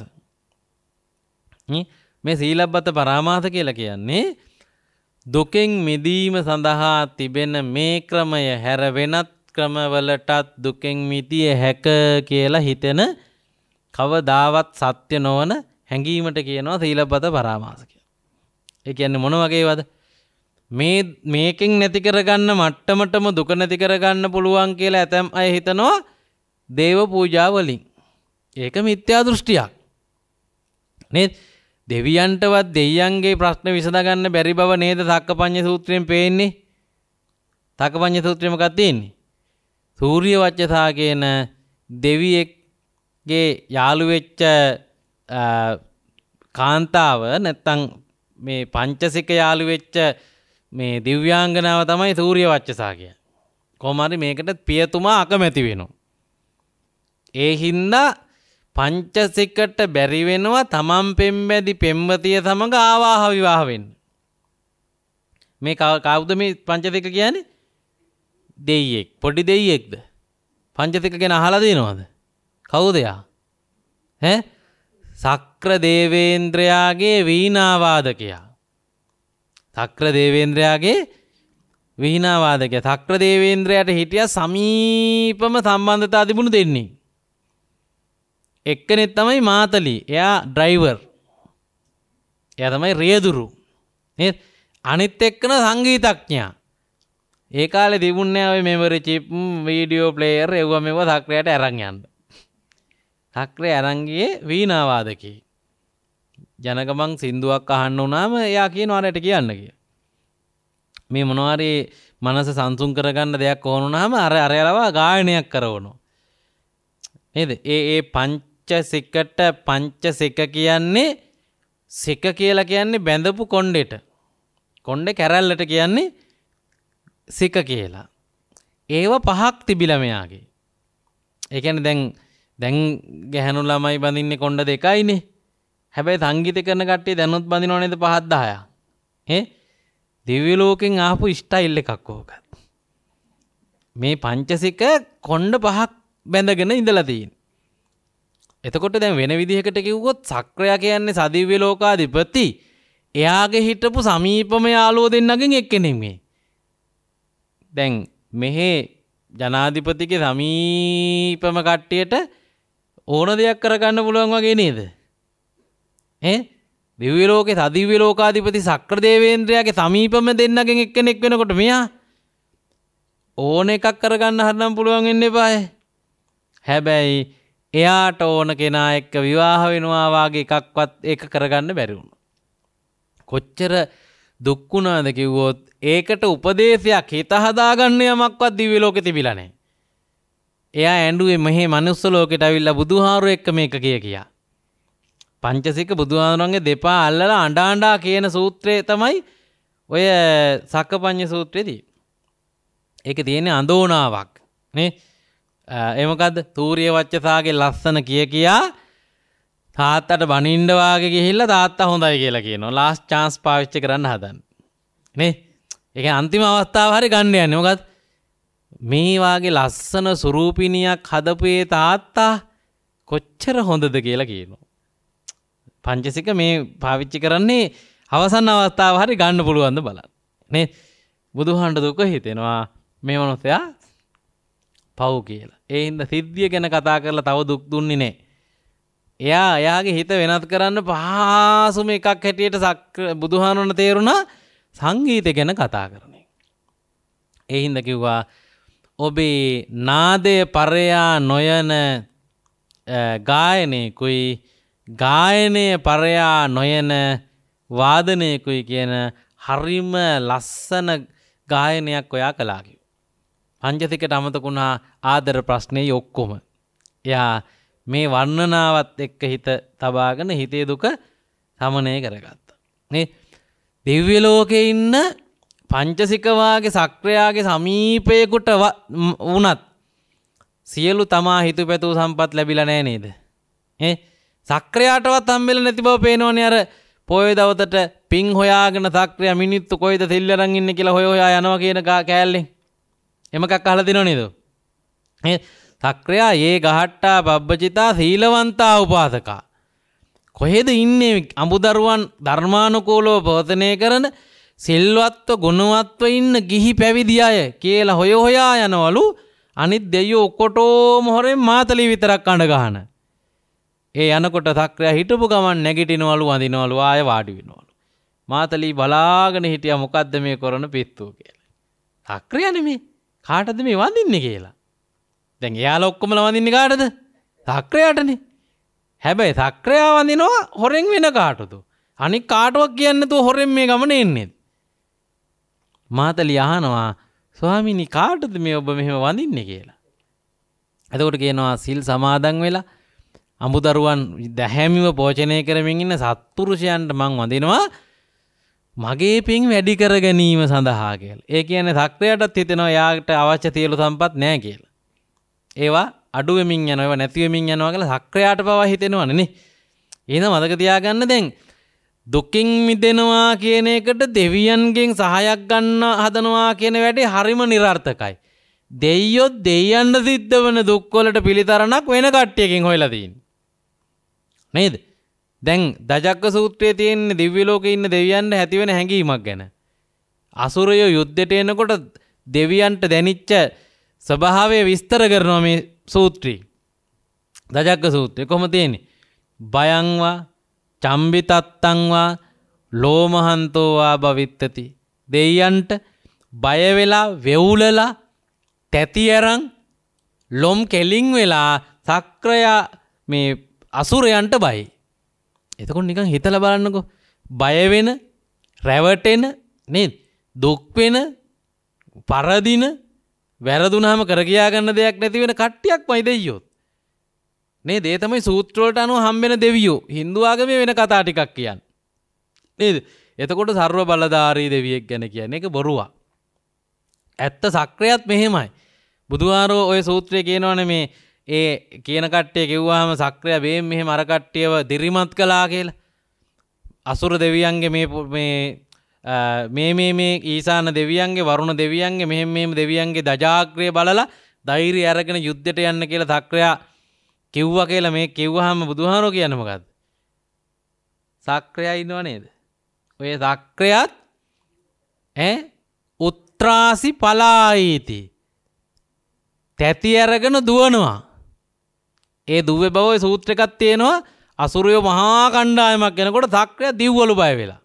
මේ සීලබ්බත පරාමාස කියලා කියන්නේ දුකෙන් මිදීම සඳහා තිබෙන මේ ක්‍රමය හැර වෙනත් ක්‍රමවලටත් දුකෙන් මිදිය හැක කියලා හිතෙන කවදාවත් සත්‍ය නොවන හැඟීමට කියනවා සීලබ්බත පරාමාස කියලා. ඒ කියන්නේ මොන වගේවද? මේ මේකෙන් නැති කරගන්න මට්ටමටම දුක නැති කරගන්න පුළුවන් කියලා ඇතම් අය හිතනවා දේව පූජා වලින්. ඒක මිත්‍යා දෘෂ්ටියක්. නේද? දෙවියන්ටවත් දෙයියන්ගේ ප්‍රශ්න විසඳගන්න බැරි බව නේද සක්කපඤ්ඤ සූත්‍රයෙන් පේන්නේ. සක්කපඤ්ඤ සූත්‍රය මොකක්ද තියෙන්නේ? සූර්ය වච්චසා කියන දෙවියෙක්ගේ යාළු වෙච්ච කාන්තාව නැත්තම් මේ පංචසික යාළු වෙච්ච මේ දිව්‍යාංගනාව තමයි සූර්ය වච්චසා කියන්නේ. කොහොම හරි මේකට පියතුමා අකමැති වෙනවා. ඒ හින්දා පංචසිකට බැරි වෙනවා තමන් පෙම්බැදි පෙම්වතිය සමග ආවාහ විවාහ වෙන්න. මේ කවුද මේ පංචසික කියන්නේ? දෙයියෙක්. පොඩි දෙයියෙක්ද? පංචසික ගැන අහලා දිනවද? කවුද යා? ඈ? සක්‍ර දේවේන්ද්‍රයාගේ වීණාවාදකයා. සක්‍ර දේවේන්ද්‍රයාගේ වීණාවාදකයා. සක්‍ර දේවේන්ද්‍රයාට හිටියා සමීපම සම්බන්ධතා තිබුණු දෙන්නේ. එක්කෙනෙක් තමයි මාතලි. එයා ඩ්‍රයිවර්. එයා තමයි රියදුරු. නේද? අනිත් එක්කන සංගීතඥයා. ඒ කාලේ තිබුණේ ඔය මෙමරි චිප්, වීඩියෝ ප්ලේයර් ඒවා මේවා සක්‍රයට අරන් යන්න. සක්‍රේ අරන් ගියේ වීණාවාදකේ. ජනගමන් සින්දුවක් අහන්න උනාම එයා කියනවා අරට කියන්න කියලා. මේ මොනවාරි මනස සංසුන් කරගන්න දෙයක් ඕන වුණාම අර අරයලවා ගායනයක් කරවනවා. නේද? ඒ ඒ පංචසිකට පංචසික කියන්නේ සික කියලා කියන්නේ බැඳපු කොණ්ඩෙට. කොණ්ඩේ කැරල්ලට කියන්නේ සික කියලා. ඒව පහක් තිබිලා මෙයාගේ. ඒ කියන්නේ දැන් දැන් ගැහණු ළමයි බඳින්නේ කොණ්ඩ දෙකයිනේ. හැබැයි සංගීත කරන කට්ටිය දැනුත් බඳිනව නේද පහක් දහයක්. ඈ දිව්‍ය ලෝකෙන් ආපු ස්ටයිල් එකක් ඕක. මේ පංචසික කොණ්ඩ පහක් බැඳගෙන ඉඳලා තියෙන්නේ. එතකොට දැන් වෙන විදිහකට කිව්වොත් සක්‍රයා කියන්නේ සදිව්‍ය ලෝකාධිපති. එයාගේ හිටපු සමීපම යාළුවෝ දෙන්නගෙන් එක්කෙනෙක් මේ. දැන් මෙහි ජනාධිපතිගේ සමීපම කට්ටියට ඕන දෙයක් කරගන්න පුළුවන් වගේ නේද? ඈ දිව්‍ය ලෝකේ සදිව්‍ය ලෝකාධිපති සක්‍ර දේවේන්ද්‍රයාගේ සමීපම දෙන්නගෙන් එක්කෙනෙක් වෙනකොට මෙයා ඕන එකක් කරගන්න හරිනම් පුළුවන් වෙන්න එපායි. හැබැයි එයාට ඕන කෙනා එක්ක විවාහ වෙනවා වාගේ එකක්වත් ඒක කරගන්න බැරි වුණා. කොච්චර දුක් වුණාද කිව්වොත් ඒකට උපදේශයක් හිත හදාගන්න යමක්වත් දිව්‍ය ලෝකේ තිබිලා නැහැ. එයා ඇඬුවේ මෙහි මනුස්ස ලෝකෙට අවිල්ලා බුදුහාරු එක්ක මේක කිය කියා. පංචසික බුදුහාරුන්ගේ දෙපා අල්ලලා අඬ අඬා කියන සූත්‍රය තමයි ඔය සක්කපඤ්ඤ සූත්‍රයේදී. ඒක තියෙන්නේ අඳෝනාවක් නේ. ඒ මොකද්ද? තූර්ය වච්චසාගේ ලස්සන කිය කියා තාත්තට බනින්න වාගේ ගිහිල්ලා තාත්තා හොඳයි කියලා කියනවා. ලාස්ට් chance පාවිච්චි කරන්න හදන්නේ. නේ? ඒක අන්තිම අවස්ථාව හරි ගන්න යන්නේ. මොකද මේ වාගේ ලස්සන සුරූපිනියක් හදපේ තාත්තා කොච්චර හොඳද කියලා කියනවා. පංචසික මේ පාවිච්චි කරන්නේ අවසන් අවස්ථාව හරි ගන්න පුළුවන්ද බලන්න. නේ? බුදුහාමුදුර දුක හිතෙනවා මේ මොනසයා පව් කියලා. ඒ හින්දා සිද්ධිය ගැන කතා කරලා තව දුක් දුන්නේ නැහැ. එයා එයාගේ හිත වෙනත් කරන්න පහසුම එකක් හැටියට බුදුහාමුදුරන් තේරුණා සංගීතය ගැන කතා කරන එක. ඒ හින්දා කිව්වා ඔබේ නාදය පරයා නොයන ගායනයකුයි ගායනය පරයා නොයන වාදනයකුයි කියන හරිම ලස්සන ගායනයක් ඔයා කළා කිව්වා. පංචසිකට අමතකුණා ආදර ප්‍රශ්නේ ඔක්කොම. එයා මේ වර්ණනාවත් එක්ක හිත තබාගෙන හිතේ දුක සමනය කරගත්තා. නේ දිව්‍ය ලෝකේ ඉන්න පංචසික වාගේ සක්‍රයාගේ සමීපයකට වුණත් සියලු තමා හිතුපැතු සම්පත් ලැබිලා නැහැ නේද? ඈ සක්‍රයාටවත් හම්බෙලා නැති බව පේනවනේ. අර පොයේ දවතට පිං හොයාගෙන සක්‍රයා මිනිත්තු කොයිද තෙල් අරන් ඉන්නේ කියලා හොය හොයා යනවා කියන කෑල්ලෙන් එමකක් අහලා දිනව නේද? ඈ සක්‍රයා ඒ ගහට්ටා බබ්බචිතා සීලවන්තා උපාසකා කොහෙද ඉන්නේ? අඹදරුවන් ධර්මානුකූලව පවතනය කරන සිල්වත්ව ගුණවත්ව ඉන්න ගිහි පැවිදි අය කියලා හොය හොයා යනවලු. අනිත් දෙයියෝ ඔක්කොටම හොරෙන් මාතලී විතරක් අඬ ගහන. ඒ යනකොට සක්‍රයා හිටපු ගමන් නැගිටිනවලු වඳිනවලු ආය වාඩි වෙනවලු. මාතලී බලාගෙන හිටියා මොකද්ද මේ කරන පිස්සුව කියලා. සක්‍රයා නෙමේ කාටද මේ වඳින්නේ කියලා. දැන් එයාලා ඔක්කොමලා වඳින්නේ කාටද? සක්‍රයාටනේ. හැබැයි සක්‍රයා වඳිනවා හොරෙන් වෙන කාටද? අනික කාටවත් කියන්නේ නැතුව හොරෙන් මේ ගමන එන්නේ. මාතලී අහනවා ස්වාමීනි කාටද මේ ඔබ මෙහෙම වඳින්නේ කියලා. එතකොට කියනවා සිල් සමාදන් වෙලා අමුදරුවන් දැහැමිව පෝෂණය කරමින් ඉන්න සත්පුරුෂයන්ට මං වඳිනවා මගේ පින් වැඩි කර ගැනීම සඳහා කියලා. ඒ කියන්නේ සක්‍රයටත් හිතෙනවා යාට අවශ්‍ය සියලු සම්පත් නැහැ කියලා. ඒවා අඩු වෙමින් යනවා ඒවා නැති වෙමින් යනවා කියලා සක්‍රයාට පවා හිතෙනවනේ නේ. එහෙනම් මතක තියාගන්න දැන් දුකින් මිදෙනවා කියන එකට දෙවියන්ගෙන් සහායක් ගන්න හදනවා කියන වැඩේ හරිම નિરර්ථකයි. දෙයියෝ දෙයයන්ට සිද්ධ වෙන දුක් වලට පිළිතරණක් වෙන කට්ටියකින් හොයලා තියෙන්නේ. නේද? දැන් දජක්ක සූත්‍රයේ තියෙන දිව්‍ය ලෝකේ ඉන්න දෙවියන්ට ඇති වෙන හැඟීමක් ගැන. අසුරයෝ යුද්ධයට එනකොට දෙවියන්ට දැනිච්ච ස්වභාවය විස්තර කරනවා මේ සූත්‍රය. දජක්ක සූත්‍රය කොහොමද තියෙන්නේ? බයංවා චම්බිතත්තංවා ලෝමහන්තෝවා භවිත්තති. දෙයයන්ට බය වෙලා වෙවුලලා තැති අරන් ලොම් කෙලින් වෙලා සක්‍රයා මේ අසුරයන්ට බයයි. එතකොට නිකන් හිතලා බලන්නකෝ. බය වෙන, රැවටෙන, නේද? දුක් වෙන, පරදින, වැරදුනහම කර කියා ගන්න දෙයක් නැති වෙන කට්ටියක්මයි දෙයියෝ. නේද? ඒ තමයි සූත්‍ර වලට අනුව හම්බෙන දෙවියෝ. Hindu ආගමේ වෙන කතා ටිකක් කියන්නේ. නේද? එතකොට සර්ව බලධාරී දෙවියෙක් ගැන කියන්නේ ඒක බොරුවක්. ඇත්ත සක්‍රයත් මෙහෙමයි. බුදුහාරෝ ඔය සූත්‍රයේ කියනවනේ මේ ඒ කියන කට්ටිය කිව්වහම සක්‍රය බේම් මෙහෙම අර කට්ටියව දිරිමත් කළා කියලා. අසුර දෙවියන්ගේ මේ මේ මේ මේ ඊසාන දෙවියන්ගේ වරුණ දෙවියන්ගේ මෙහෙම මෙහෙම දෙවියන්ගේ දජාග්‍රය බලලා ධෛර්යය අරගෙන යුද්ධයට යන්න කියලා සක්‍රයා කිව්වා කියලා මේ කිව්වහම බුදුහාරෝ කියන්නේ මොකද්ද? සක්‍රයා ඉන්නව නේද? ඔය සක්‍රයත් ඈ උත්‍රාසි පලායිති. තැති අරගෙන දුවනවා. ඒ දුවේ බව ඔය සූත්‍ර එකක් තියෙනවා. අසුරයෝ මහා කණ්ඩායමක් එනකොට සක්‍රයා දිව්වලු බය වෙලා.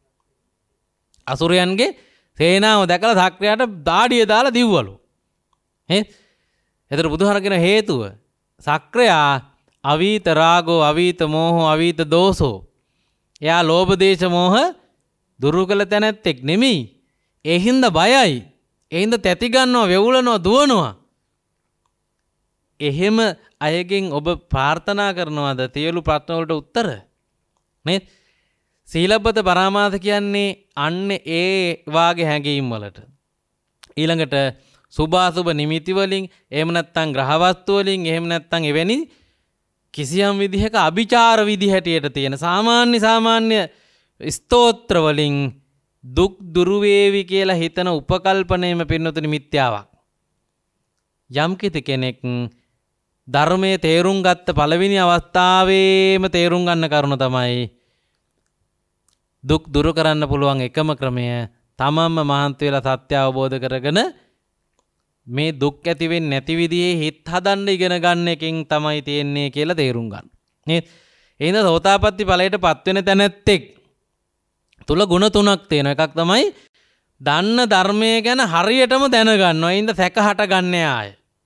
අසුරයන්ගේ සේනාව දැකලා සක්‍රයාට දාඩිය දාලා දිව්වලු. ඈ එතන බුදුහාර කියන හේතුව සක්‍රයා අවීත රාගෝ අවීත මෝහෝ අවීත දෝසෝ. එයා ලෝභ දේශ මෝහ දුරු කළ තැනැත්තෙක් නෙමෙයි. ඒ හින්දා බයයි. ඒ හින්දා තැති ගන්නවා, වෙවුලනවා, දුවනවා. එහෙම අයගෙන් ඔබ ප්‍රාර්ථනා කරනවාද සියලු ප්‍රශ්න වලට උත්තර? නේද? සීලබ්බත පරාමාස කියන්නේ අන්න ඒ වාගේ හැඟීම් වලට. ඊළඟට සුභාසුභ නිමිති වලින්, එහෙම නැත්නම් ග්‍රහ වස්තු වලින්, එහෙම නැත්නම් එවැනි කිසියම් විදිහක අභිචාර විදි හැටියට තියෙන සාමාන්‍ය සාමාන්‍ය ස්තෝත්‍ර වලින් දුක් දුරු වේවි කියලා හිතන උපකල්පනයේම පින්නතුනි මිත්‍යාවක්. යම් කිසි කෙනෙක් ධර්මයේ තේරුම් ගත්ත පළවෙනි අවස්ථාවේම තේරුම් ගන්න කරුණ තමයි දුක් දුරු කරන්න පුළුවන් එකම ක්‍රමය තමන්ම මහන්සි වෙලා සත්‍ය අවබෝධ කරගෙන මේ දුක් ඇති වෙන්නේ නැති විදිහේ හිත හදන්න ඉගෙන ගන්න එකෙන් තමයි තියෙන්නේ කියලා තේරුම් ගන්න. නේද? එහෙනම් සෝතාපට්ටි ඵලයටපත් වෙන තැනැත්තෙක් තුල ගුණ තුනක් තියෙනවා. එකක් තමයි දන්න ධර්මයේ ගැන හරියටම දැනගන්නවා. ඒින්ද සැක හට ගන්න ආය.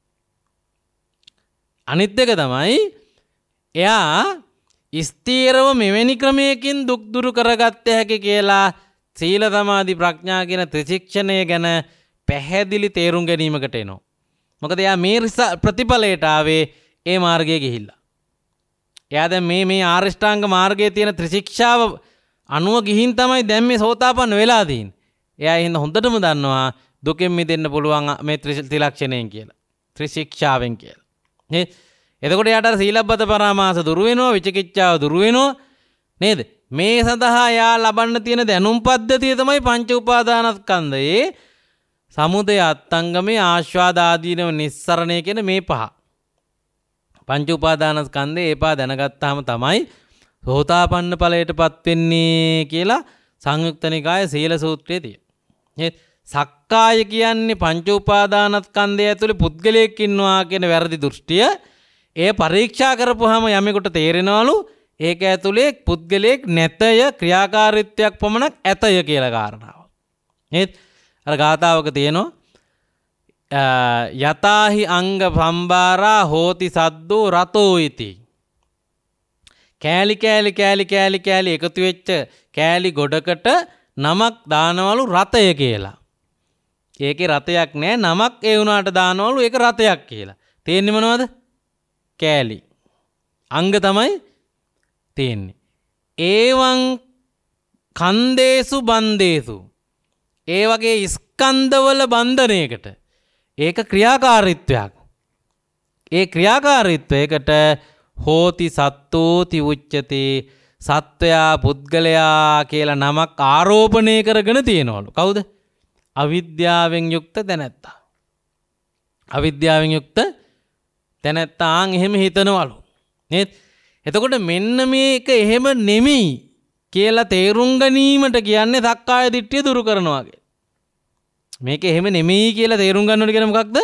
අනිත් එක තමයි එයා ස්ථීරව මෙවැනි ක්‍රමයකින් දුක් දුරු කරගත්ත හැකි කියලා සීල සමාධි ප්‍රඥා කියන ත්‍රිශික්ෂණය ගැන පැහැදිලි තේරුම් ගැනීමකට එනවා. මොකද එයා මේ ප්‍රතිඵලයට ආවේ ඒ මාර්ගයේ ගිහිල්ලා. එයා දැන් මේ මේ ආරියෂ්ඨාංග මාර්ගයේ තියෙන ත්‍රිශික්ෂාව අනුව ගිහින් තමයි දැන් මේ සෝතාපන්න වෙලා තියෙන්නේ. එයා එහෙනම් හොඳටම දන්නවා දුකෙන් මිදෙන්න පුළුවන් මේ ත්‍රිලක්ෂණයෙන් කියලා. ත්‍රිශික්ෂාවෙන් කියලා. නේද? එතකොට යාට සීලබ්බත පරාමාස දුරු වෙනවා, විචිකිච්ඡාව දුරු වෙනවා. නේද? මේ සඳහා යා ලබන්න තියෙන දැනුම් පද්ධතිය තමයි පංච උපාදානස්කන්ධයේ සමුදය අත්ංගමේ ආස්වාද ආදීනව නිස්සරණය කියන මේ පහ. පංච උපාදානස්කන්ධේ ඒපා දැනගත්තාම තමයි සෝතාපන්න ඵලයටපත් වෙන්නේ කියලා සංයුක්ත නිකාය සීල සූත්‍රයේ තියෙනවා. සක්කාය කියන්නේ පංච උපාදානස්කන්ධය ඇතුලේ පුද්ගලයෙක් ඉන්නවා කියන වැරදි දෘෂ්ටිය. ඒ පරීක්ෂා කරපුවාම යමෙකුට තේරෙනවලු ඒක ඇතුලේ පුද්ගලයෙක් නැතය, ක්‍රියාකාරීත්වයක් පමණක් ඇතය කියලා කාරණාව. නේද? අර ගාථාවක තියෙනවා යතාහි අංග සම්බාරා හෝති සද්දෝ රතෝ ඉති. කෑලි කෑලි කෑලි කෑලි කෑලි එකතු වෙච්ච කෑලි ගොඩකට නමක් දානවලු රතය කියලා. ඒකේ රතයක් නෑ, නමක් ඒ වුණාට දානවලු ඒක රතයක් කියලා. තේන්නේ මොනවද? කෑලි. අංග තමයි තේන්නේ. ඒවං කන්දේසු බන්දේසු. ඒ වගේ ස්කන්ධවල බන්ධනයකට ඒක ක්‍රියාකාරීත්වයක්. ඒ ක්‍රියාකාරීත්වයකට හෝති සත්තෝති උච්චති, සත්වයා පුද්ගලයා කියලා නමක් ආරෝපණය කරගෙන තියෙනවලු. කවුද? අවිද්‍යාවෙන් යුක්ත තැනැත්තා. අවිද්‍යාවෙන් යුක්ත තැනැත්තාන් එහෙම හිතනවලු. නේද? එතකොට මෙන්න මේක එහෙම නෙමෙයි කියලා තේරුම් ගැනීමට කියන්නේ සක්කාය දිට්ඨිය දුරු කරනවා කියලා. මේක එහෙම නෙමෙයි කියලා තේරුම් ගන්නකොට කියන මොකක්ද?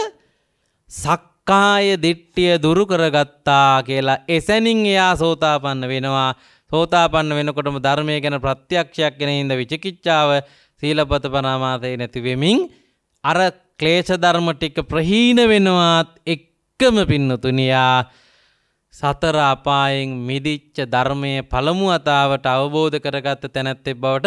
සක්කාය දිට්ඨිය දුරු කරගත්තා කියලා එසැනින් එයා සෝතාපන්න වෙනවා. සෝතාපන්න වෙනකොටම ධර්මය ගැන ප්‍රත්‍යක්ෂයක් ගැන හින්දා විචිකිච්ඡාව සීලබ්බත පරාමාසය නැති වෙමින් අර ක්ලේශ ධර්ම ටික ප්‍රහීන වෙනවත් එක්කම පින්නතුනියා සතර අපායෙන් මිදිච්ච ධර්මයේ පළමු වතාවට අවබෝධ කරගත්ත තැනැත්තෙක් බවට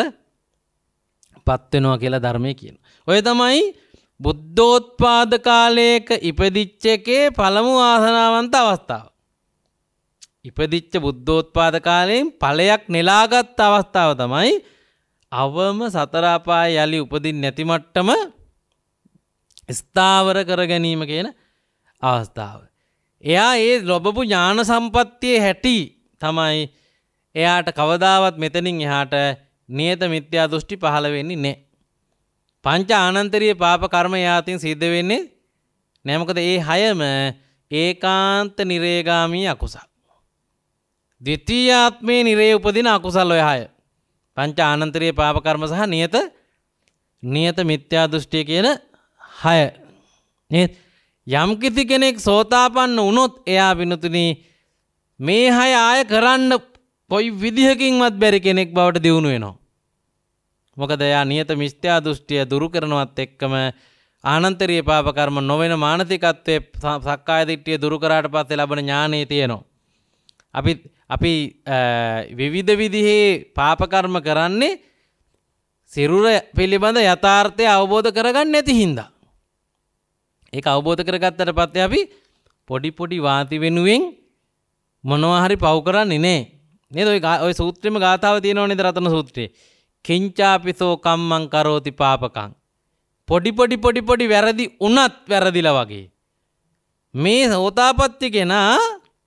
පත් වෙනවා කියලා ධර්මයේ කියනවා. ඔය තමයි බුද්ධෝත්පාද කාලයක ඉපදිච්ච එකේ පළමු ආසනාවන්ත අවස්ථාව. ඉපදිච්ච බුද්ධෝත්පාද කාලයෙන් ඵලයක් නෙලාගත් අවස්ථාව තමයි අවම සතර අපාය යලි උපදින්න නැති මට්ටම ස්ථාවර කර ගැනීම කියන අවස්ථාව. එයා ඒ ලොබපු ඥාන සම්පත්තියේ හැටි තමයි එයාට කවදාවත් මෙතනින් එහාට නියත මිත්‍යා දෘෂ්ටි පහළ වෙන්නේ නැහැ. පංච ආනන්තරීය පාප කර්ම යාතින් සිද්ධ වෙන්නේ නැහැ. මොකද ඒ හයම ඒකාන්ත නිරේගාමී අකුසල්. ද්විතීයාත්මේ නිරේ උපදින අකුසල් ඔය හය. පංච ආනන්තරීය පාප කර්ම සහ නියත නියත මිත්‍යා දෘෂ්ටිය කියන හය. නේද? යම් කිසි කෙනෙක් සෝතාපන්න වුණොත් එයා විනුතුනි මේ හය ආය කරන්න කොයි විදිහකින්වත් බැරි කෙනෙක් බවට දියුණු වෙනවා. මොකද එයා නියත මිත්‍යා දෘෂ්ටිය දුරු කරනවත් එක්කම ආනන්තරීය පාප කර්ම නොවන මානසිකත්වයේ සක්කාය දිට්ඨිය දුරු කරාට පස්සේ ලැබෙන ඥානෙ තියෙනවා. අපි අපි විවිධ විදිහේ පාප කර්ම කරන්නේ සිරුර පිළිබඳ යථාර්ථය අවබෝධ කරගන්න නැති හින්දා. ඒක අවබෝධ කරගත්තට පස්සේ අපි පොඩි පොඩි වාති වෙනුවෙන් මොනවා හරි පව් කරන්නේ නෑ. නේද? ඔය ඔය සූත්‍රෙම ගාථාව තියෙනව නේද රතන සූත්‍රයේ. කිංචාපිසෝ කම්මං කරෝති පාපකං. පොඩි පොඩි පොඩි පොඩි වැරදි උනත් වැරදිලා වගේ. මේ සෝතාපට්ටි කෙනා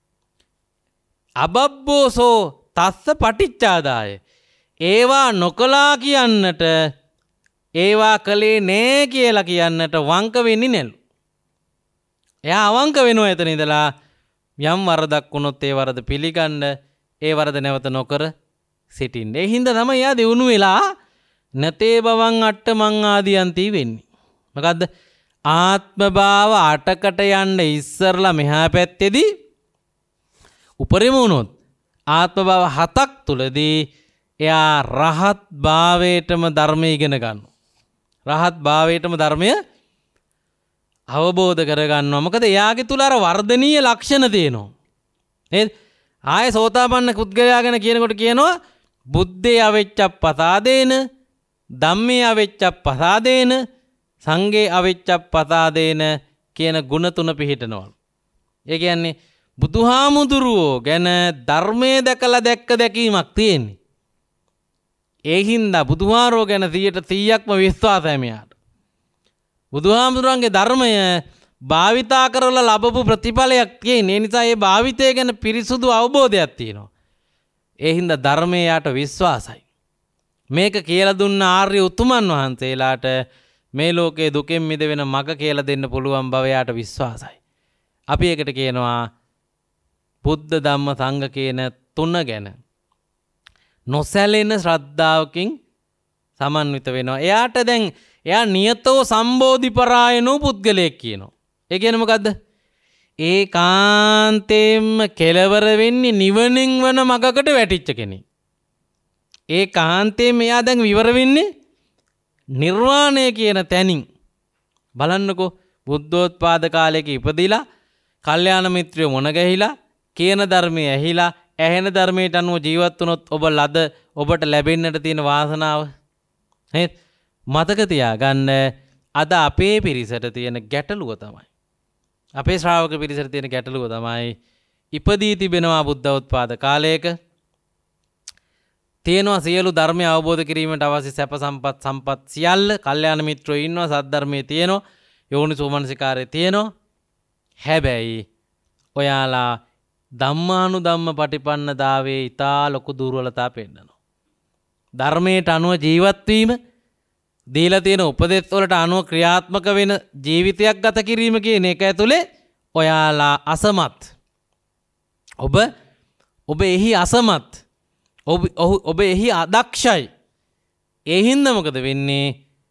අබබ්බෝසෝ තස්ස පටිච්චාදාය. ඒවා නොකලා කියන්නට ඒවා කලේ නෑ කියලා කියන්නට වංක වෙන්නේ නැලු. එයා අවංක වෙනවා එතන ඉඳලා යම් වරදක් වුණොත් ඒ වරද පිළිගන්න ඒ වරද නැවත නොකර සිටින්න. ඒ හින්දා තමයි එයා දියුණු වෙලා නතේ බවං අට්ඨමං ආදියන්ති වෙන්නේ. මොකද්ද? ආත්ම භාව අටකට යන්න ඉස්සරලා මෙහා පැත්තේදී උපරිම වුණොත් ආත්ම භාව හතක් තුලදී එයා රහත් භාවයටම ධර්මය ඉගෙන ගන්නවා. රහත් භාවයටම ධර්මය අවබෝධ කරගන්නවා. මොකද එයාගේ තුල අර වර්ධනීය ලක්ෂණ තියෙනවා. නේද? ආයේ සෝතාපන්න කුද්ගලයා ගැන කියනකොට කියනවා බුද්ධේ අවෙච්චප්පසාදේන ධම්මේ අවෙච්චප්පසාදේන සංඝේ අවෙච්චප්පසාදේන කියන ගුණ තුන පිළිහිටනවලු. ඒ කියන්නේ බුදුහාමුදුරුවෝ ගැන ධර්මයේ දැකලා දැක්ක දැකීමක් තියෙන්නේ. ඒ හින්දා බුදුහාරෝ ගැන සියයට සීයක්ම විශ්වාසයි මෙයාට. බුදුහාමුදුරන්ගේ ධර්මය භාවිතා කරලා ලැබපු ප්‍රතිඵලයක් තියෙන. ඒ නිසා මේ භාවිතය ගැන පිරිසුදු අවබෝධයක් තියෙනවා. ඒ හින්දා ධර්මය යාට විශ්වාසයි. මේක කියලා දුන්න ආර්ය උතුමන් වහන්සේලාට මේ ලෝකයේ දුකෙන් මිදෙන්න මඟ කියලා දෙන්න පුළුවන් බව යාට විශ්වාසයි. අපි ඒකට කියනවා බුද්ධ ධම්ම සංඝ කියන තුන ගැන නොසැලෙන ශ්‍රද්ධාවකින් සමන්විත වෙනවා. එයාට දැන් එයා නියතෝ සම්බෝධිපරායනෝ පුද්ගලයෙක් කියනවා. ඒ කියන්නේ මොකද්ද? ඒකාන්තයෙන්ම කෙලවර වෙන්නේ නිවනින් වන මගකට වැටිච්ච කෙනෙක්. ඒකාන්තයෙන් එයා දැන් විවර වෙන්නේ නිර්වාණය කියන තැනින්. බලන්නකෝ බුද්ධෝත්පාද කාලයක ඉපදිලා කල්යාණ මිත්‍රයෝ මොන ගැහිලා කියන ධර්මයේ ඇහිලා ඇහෙන ධර්මයට අනුව ජීවත් වුණොත් ඔබ ලද ඔබට ලැබෙන්නට තියෙන වාසනාව නේද? මතක තියාගන්න අද අපේ පිරිසට තියෙන ගැටලුව තමයි. අපේ ශ්‍රාවක පිරිසට තියෙන ගැටලුව තමයි ඉපදී තිබෙනවා බුද්ධෝත්පාද කාලයක තියෙනවා සියලු ධර්මය අවබෝධ කිරීමට අවශ්‍ය සැප සම්පත් සම්පත් සියල්ල කල්යාණ මිත්‍රයෝ ඉන්නවා සද්ධර්මයේ තියෙනවා යෝනිසෝමනසිකාරයේ තියෙනවා. හැබැයි ඔයාලා ධම්මානුධම්ම පටිපන්නතාවයේ ඊටා ලොකු දුර්වලතා පෙන්නනවා. ධර්මයට අනුව ජීවත් වීම දීලා තියෙන උපදෙස් වලට අනුව ක්‍රියාත්මක වෙන ජීවිතයක් ගත කිරීම කියන එක ඇතුලේ ඔයාලා අසමත්. ඔබ ඔබ එහි අසමත්. ඔබ ඔබ එහි අදක්ෂයි. ඒ හින්දා මොකද වෙන්නේ?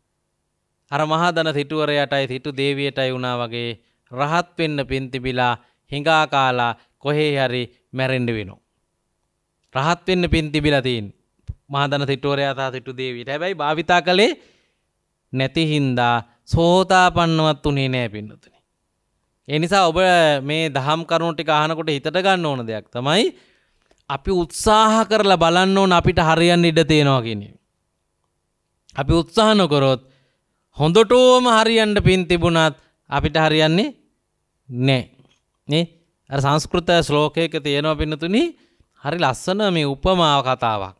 අර මහා දන සිටුවරයටයි සිටු දේවියටයි වුණා වගේ රහත් වෙන්න පින් තිබිලා හිඟා කාලා කොහේ හරි මැරෙන්න වෙනවා. රහත් වෙන්න පින් තිබිලා තියෙන්නේ මහා දන සිටුවරයා සහ සිටු දේවියට. හැබැයි භාවිතා කළේ නැති හින්දා සෝතාපන්නවත් උනේ නෑ පින්නතුනි. ඒ නිසා ඔබ මේ දහම් කරුණු ටික අහනකොට හිතට ගන්න ඕන දෙයක් තමයි අපි උත්සාහ කරලා බලන්න ඕන අපිට හරියන්න ඉඩ තියෙනවා කියන්නේ. අපි උත්සාහ නොකරොත් හොඳටම හරියන්න පින් තිබුණත් අපිට හරියන්නේ නැහැ. නේ? අර සංස්කෘත ශ්ලෝකයක තියෙනවා පින්නතුනි හරි ලස්සන මේ උපමාව කතාවක්.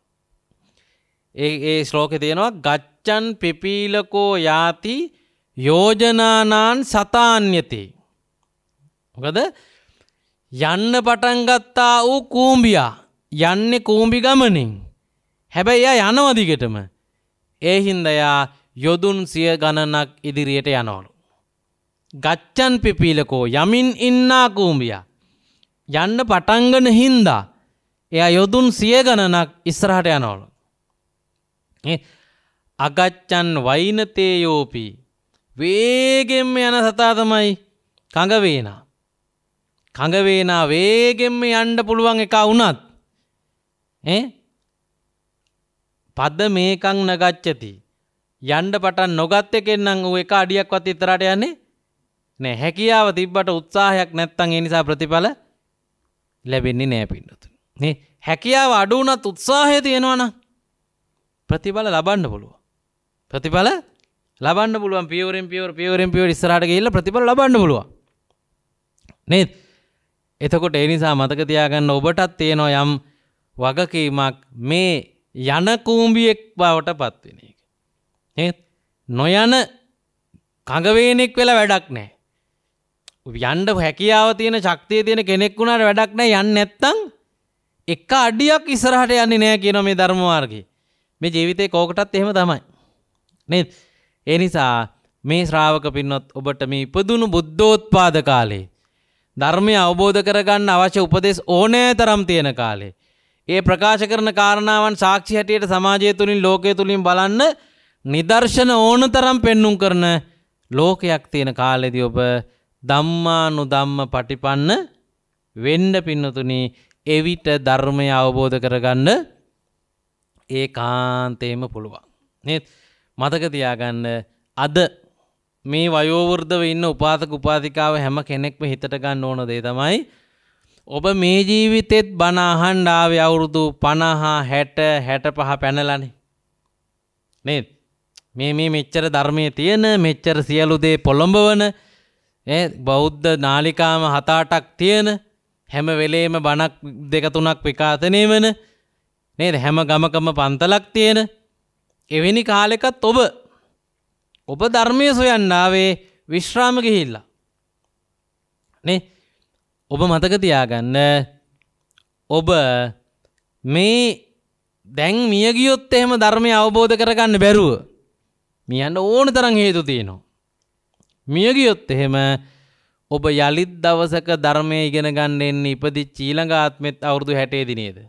ඒ ඒ ශ්ලෝකේ තියෙනවා ගච්ඡන් පිපීලකෝ යාති යෝජනානාන් සතාන්‍යති. මොකද යන්න පටන් ගත්තා ඌ කූඹියා යන්නේ කූඹි ගමනින්. හැබැයි එයා යනවා දිගටම. ඒ හින්දා එයා යොදුන් සිය ගණනක් ඉදිරියට යනවලු. ගච්ඡන් පිපීලකෝ යමින් ඉන්නා කූඹියා යන්න පටන් ගන්න හින්දා එයා යොදුන් සිය ගණනක් ඉස්සරහට යනවලු. ඒ අගච්ඡන් වයිනතේ යෝපි වේගෙන්ම යන සතා තමයි කඟ වේනා. කඟ වේනා වේගෙන්ම යන්න පුළුවන් එක වුණත් ඈ පද මේකං නගච්ඡති යන්න පටන් නොගත් එකෙන් නම් ඌ එක අඩියක්වත් ඉතරට යන්නේ නෑ. හැකියාව තිබ්බට උත්සාහයක් නැත්තම් ඒ නිසා ප්‍රතිඵල ලැබෙන්නේ නෑ පින්නතුනි. නේ හැකියාව අඩු වුණත් උත්සාහය තියෙනවා නම් ප්‍රතිඵල ලබන්න පුළුවන්. ප්‍රතිඵල ලබන්න පුළුවන් පියවරෙන් පියවර පියවරෙන් පියවර ඉස්සරහට ගිහිල්ලා ප්‍රතිඵල ලබන්න පුළුවන්. නේද? එතකොට ඒ නිසා මතක තියාගන්න ඔබටත් තියෙනවා යම් වගකීමක් මේ යන කූඹියෙක් බවට පත් වෙන එක. නේද? නොයන කඟ වේනෙක් වෙලා වැඩක් නැහැ. යන්න හැකියාව තියෙන ශක්තිය තියෙන කෙනෙක් වුණාට වැඩක් නැහැ. යන්නේ නැත්තම් එක අඩියක් ඉස්සරහට යන්නේ නැහැ කියනවා මේ ධර්ම මාර්ගයේ. මේ ජීවිතේ කෝකටත් එහෙම තමයි. නේද? ඒ නිසා මේ ශ්‍රාවක පින්වත් ඔබට මේ ඉපදුණු බුද්ධෝත්පාද කාලේ ධර්මය අවබෝධ කරගන්න අවශ්‍ය උපදෙස් ඕනෑ තරම් තියෙන කාලේ ඒ ප්‍රකාශ කරන කාරණාවන් සාක්ෂි හැටියට සමාජය තුලින් ලෝකය තුලින් බලන්න නිදර්ශන ඕන තරම් පෙන්눔 කරන ලෝකයක් තියෙන කාලෙදී ඔබ ධම්මානුධම්ම පටිපන්න වෙන්න පින්නතුනි එවිට ධර්මය අවබෝධ කරගන්න ඒකාන්තයෙන්ම පුළුවන්. නේද? මතක තියාගන්න අද මේ වයෝවෘද්ධව ඉන්න උපාසක උපාසිකාව හැම කෙනෙක්ම හිතට ගන්න ඕන දේ තමයි ඔබ මේ ජීවිතෙත් බණ අහන්න ආවේ අවුරුදු පනහ හැට හැටපහ පැනලානේ. නේද? මේ මේ මෙච්චර ධර්මයේ තියෙන මෙච්චර සියලු දේ පොළඹවන ඈ බෞද්ධ නාලිකාම හත අටක් තියෙන හැම වෙලේම බණක් දෙක තුනක් විකාශනය වෙන නේද? හැම ගමකම පන්තලක් තියෙන එවැනි කාලෙකත් ඔබ ඔබ ධර්මයේ සොයන්න ආවේ විශ්‍රාම ගිහිල්ලා. නේ? ඔබ මතක තියාගන්න ඔබ මේ දැන් මිය ගියොත් එහෙම ධර්මය අවබෝධ කරගන්න බැරුව මියන්න ඕන තරම් හේතු තියෙනවා. මිය ගියොත් එහෙම ඔබ යලිත් දවසක ධර්මයේ ඉගෙන ගන්න එන්නේ ඉපදිච්ච ඊළඟ ආත්මෙත් අවුරුදු හැටේ දී නේද?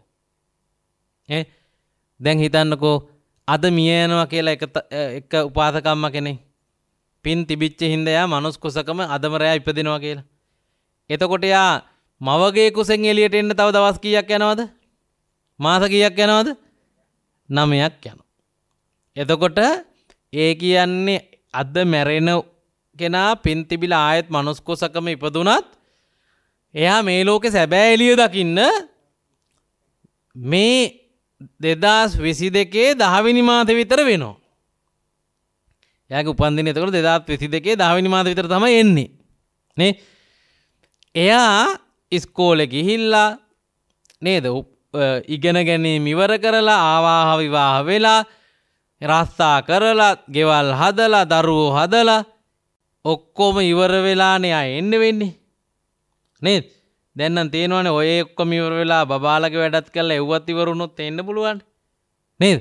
ඈ දැන් හිතන්නකෝ අද මිය යනවා කියලා එක එක උපාසකම්ම කෙනෙක් පින් තිබිච්ච හින්දා යා මනුස් කුසකම අදම රැය ඉපදිනවා කියලා. එතකොට යා මවගේ කුසෙන් එළියට එන්න තව දවස් කීයක් යනවද? මාස කීයක් යනවද? නවයක් යනවා. එතකොට ඒ කියන්නේ අද මැරෙන කෙනා පින් තිබිලා ආයෙත් මනුස් කුසකම ඉපදුනත් එයා මේ ලෝකේ සැබෑ එළිය දකින්න මේ දෙදාස් විසි දෙකේ දහවෙනි මාසේ විතර වෙනවා. එයාගේ උපන්දිනේ එතකොට දෙදාස් විසි දෙකේ දහවෙනි මාසේ විතර තමයි එන්නේ. නේ? එයා ඉස්කෝලේ ගිහිල්ලා නේද? ඉගෙන ගැනීම ඉවර කරලා ආවාහ විවාහ වෙලා රස්සා කරලා ගෙවල් හදලා දරුවෝ හදලා ඔක්කොම ඉවර වෙලානේ ආ එන්න වෙන්නේ. නේද? දැන් නම් තේනවනේ ඔය ඔක්කොම ඉවර වෙලා බබාලගේ වැඩත් කරලා එව්වත් ඉවර වුණොත් එන්න පුළුවන්. නේද?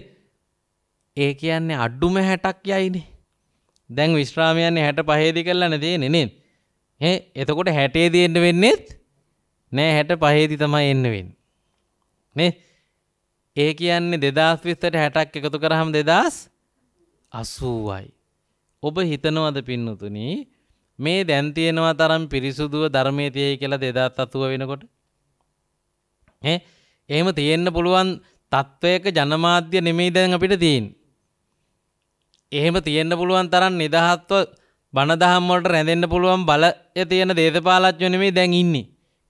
ඒ කියන්නේ අඩුම හැටක් යයිනේ. දැන් විශ්‍රාම යන්නේ හැට පහේදී කරලානේ තියෙන්නේ නේද? ඈ එතකොට හැටේදී එන්න වෙන්නේත් නෑ හැට පහේදී තමයි එන්න වෙන්නේ. නේ? ඒ කියන්නේ දෙදාස් විස්සට හැටක් එකතු කරාම දෙදාස් අසූවයි. ඔබ හිතනවද පින්නතුනි මේ දැන් තියෙනවා තරම් පිරිසුදුව ධර්මයේ තියෙයි කියලා දෙදාස් අසූව වෙනකොට? ඈ එහෙම තියෙන්න පුළුවන් තත්වයක ජනමාධ්‍ය නෙමෙයි දැන් අපිට තියෙන්නේ. එහෙම තියෙන්න පුළුවන් තරම් නිදහස්ව බණ දහම් වලට රැඳෙන්න පුළුවන් බලය තියෙන දේශපාලඥයෝ නෙමෙයි දැන් ඉන්නේ.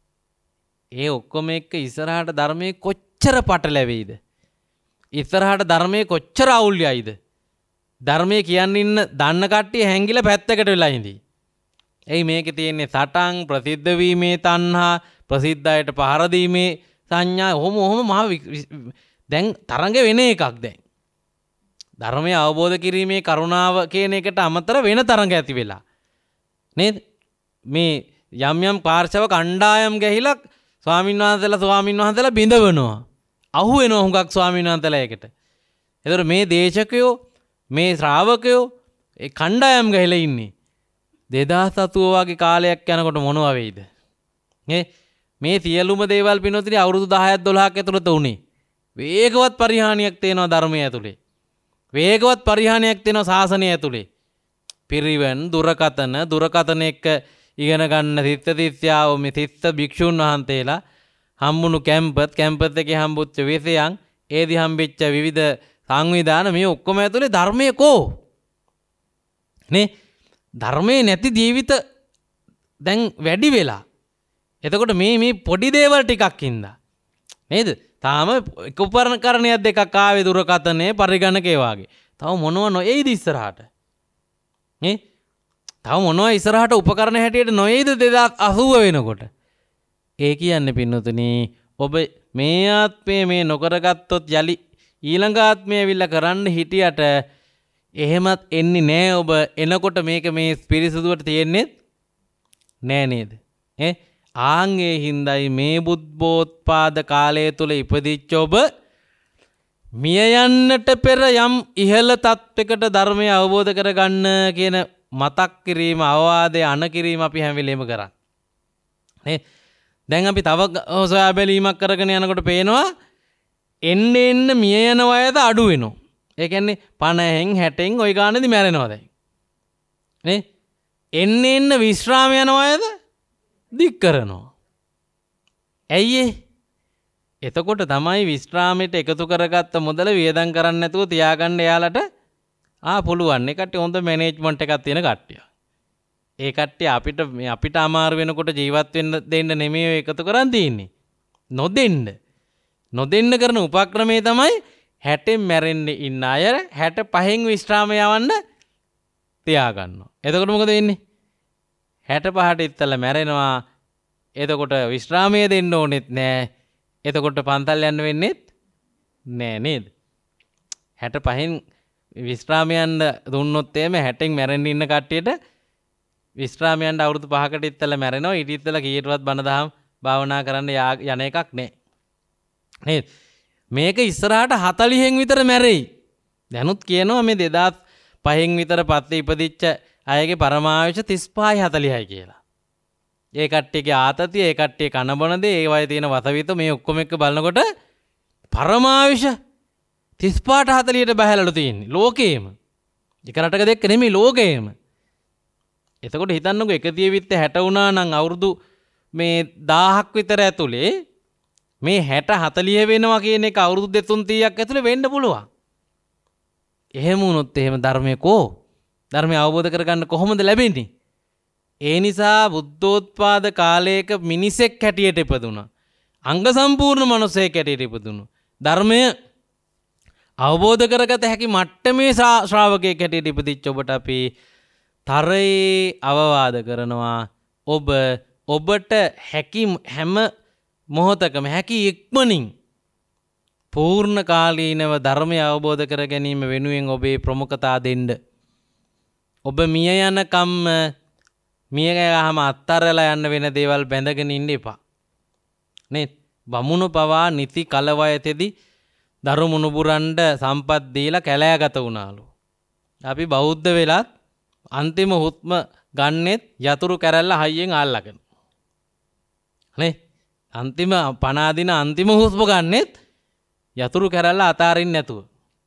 ඒ ඔක්කොම එක්ක ඉස්සරහට ධර්මයේ කොච්චර පටලැවෙයිද? ඉස්සරහට ධර්මයේ කොච්චර අවුල් යයිද? ධර්මයේ කියන්නේ ඉන්න දන්න කට්ටිය හැංගිලා පැත්තකට වෙලා ඉඳී. එයි මේකේ තියෙන්නේ සටන් ප්‍රසිද්ධ වීමේ තණ්හා ප්‍රසිද්ධ අයට පහර දීමේ සංඥා ඔහොම ඔහොම මහ දැන් තරංග වෙන එකක් දැන්. ධර්මය අවබෝධ කිරීමේ කරුණාව කියන එකට අමතර වෙන තරංග ඇති වෙලා. නේද? මේ යම් යම් පාර්ශව කණ්ඩායම් ගැහිලා ස්වාමීන් වහන්සේලා ස්වාමීන් වහන්සේලා බිඳවනවා. අහු වෙනවා හුඟක් ස්වාමීන් වහන්සේලා ඒකට. ඒතර මේ දේශකයෝ මේ ශ්‍රාවකයෝ ඒ කණ්ඩායම් ගහලා ඉන්නේ. දෙදාස් අසූව වගේ කාලයක් යනකොට මොනවා වෙයිද? නේ? මේ සියලුම දේවල් පිනොතිරි අවුරුදු දහයක් දොළහක් ඇතුළත උනේ. වේගවත් පරිහානියක් තේනවා ධර්මයේ ඇතුලේ. වේගවත් පරිහානියක් තේනවා ශාසනය ඇතුලේ. පිරිවෙන් දුරකතන දුරකතන එක්ක ඉගෙන ගන්න සිත් ශිෂ්‍යාව මේ සිත් භික්ෂුන් වහන්සේලා හම්බුණු කැම්පස් කැම්පස් එකේ හම්බුච්ච විෂයන් ඒදි හම්බෙච්ච විවිධ සංවිධාන මේ ඔක්කොම ඇතුලේ ධර්මයේ කෝ? නේ? ධර්මයේ නැති ජීවිත දැන් වැඩි වෙලා. එතකොට මේ මේ පොඩි දේවල් ටිකක් ඉඳලා නේද? තාම එක උපකරණයක් දෙකක් ආවේ දුරකතනේ පරිගණකේ වාගේ. තව මොනව නොඑයිද ඉස්සරහට? නේ? තව මොනවා ඉස්සරහට උපකරණ හැටියට නොයේද දෙදාස් අසූව වෙනකොට. ඒ කියන්නේ පින්නතුනි ඔබ මේ ආත්මයේ මේ නොකරගත්තොත් යලි ඊළඟ ආත්මයේ ඇවිල්ලා කරන්න හිටියට එහෙමත් එන්නේ නෑ. ඔබ එනකොට මේක මේ පිරිසුදුවට තියෙන්නේ නෑ නේද? ඈ ආන්ගේ හිඳයි මේ බුද්ධෝත්පාද කාලය තුල ඉපදිච්ච ඔබ මිය යන්නට පෙර යම් ඉහළ තත්වයකට ධර්මය අවබෝධ කරගන්න කියන මතක් කිරීම අවවාදය අන කිරීම අපි හැම වෙලේම කරන්නේ. නේ දැන් අපි තව සොයා බැලීමක් කරගෙන යනකොට පේනවා එන්න එන්න මිය යන වයස අඩු වෙනවා. ඒ කියන්නේ පනහෙන් හැටෙන් ওই ගානේදී මැරෙනවා දැන්. නේ එන්න එන්න විශ්‍රාම යන වයස දික් කරනවා. ඇයි ඒ? එතකොට තමයි විශ්‍රාමයට එකතු කරගත්ත මුදල වියදම් කරන්න නැතුව තියාගන්න එයාලට ආ පුළුවන්. ඒ කට්ටිය හොඳ මැනේජ්මන්ට් එකක් තියෙන කට්ටිය. ඒ කට්ටිය අපිට අපිට අමාරු වෙනකොට ජීවත් වෙන්න දෙන්න නෙමෙයි එකතු කරන් තියෙන්නේ. නොදෙන්න. නොදෙන්න කරන උපක්‍රමයේ තමයි හැටෙන් මැරෙන්න ඉන්න අය හැට පහෙන් විශ්‍රාම යවන්න තියාගන්නවා. එතකොට මොකද වෙන්නේ? හැට පහට ඉත්තලා මැරෙනවා. එතකොට විශ්‍රාමය දෙන්න ඕනෙත් නෑ. එතකොට පන්තල් යන්න වෙන්නේත් නෑ නේද? හැට පහෙන් විශ්‍රාමයන් දුන්නොත් එමෙ හැටෙන් මැරෙන්න ඉන්න කට්ටියට විශ්‍රාමයන්ට අවුරුදු පහකට ඉත්තලා මැරෙනවා. ඊට ඉත්තලා කීයටවත් බණ දහම් භාවනා කරන්න යන එකක් නෑ නේද? මේක ඉස්සරහට හතළිහෙන් විතර මැරෙයි. දැනුත් කියනවා මේ දෙදාස් පහෙන් විතර පස්සේ ඉපදිච්ච අයගේ පරමායුෂ තිස් පහයි හතළිහයි කියලා. ඒ කට්ටියගේ ආතතිය, ඒ කට්ටිය කන බොන දේ, ඒ වගේ තියෙන වසවිත මේ ඔක්කොම එක්ක බලනකොට පරමායුෂ තිස් පහට හතළිහට බහැලලු තියෙන්නේ ලෝකේම. එක රටක දෙක නෙමෙයි ලෝකේම. එතකොට හිතන්නකෝ එක දියවිත්ත හැට වුණා නම් අවුරුදු මේ දහයක් විතර ඇතුලේ මේ හැට හතළිහ වෙනවා කියන එක අවුරුදු දෙතුන් තිහක් ඇතුලේ වෙන්න පුළුවන්. එහෙම වුණොත් එහෙම ධර්මයේ කෝ? ධර්මය අවබෝධ කරගන්න කොහොමද ලැබෙන්නේ? ඒ නිසා බුද්ධෝත්පාද කාලයක මිනිසෙක් හැටියට ඉපදුණා. අංග සම්පූර්ණ මනුස්සයෙක් හැටියට ඉපදුණා. ධර්මය අවබෝධ කරගත හැකි මට්ටමේ ශ්‍රාවකයෙක් හැටියට ඉපදිච්ච ඔබට අපි තරයේ අවවාද කරනවා. ඔබ ඔබට හැකි හැම මොහොතකම හැකි ඉක්මනින් පූර්ණ කාලීනව ධර්මය අවබෝධ කර ගැනීම වෙනුවෙන් ඔබේ ප්‍රමුඛතා දෙන්න. ඔබ මිය යනකම් මිය ගියාම අත්තරලා යන්න වෙන දේවල් බැඳගෙන ඉන්න එපා. නේද? බමුණු පවා නිති කලවයතේදී දරු මුණුබුරන්ඩ සම්පත් දීලා කැලෑගත වුණාලු. අපි බෞද්ධ වෙලත් අන්තිම හුත්ම ගන්නෙත් යතුරු කැරැල්ල හයියෙන් අල්ලගෙන. නේ? අන්තිම පනාදින අන්තිම හුස්ම ගන්නෙත් යතුරු කැරැල්ල අතාරින්න නැතුව.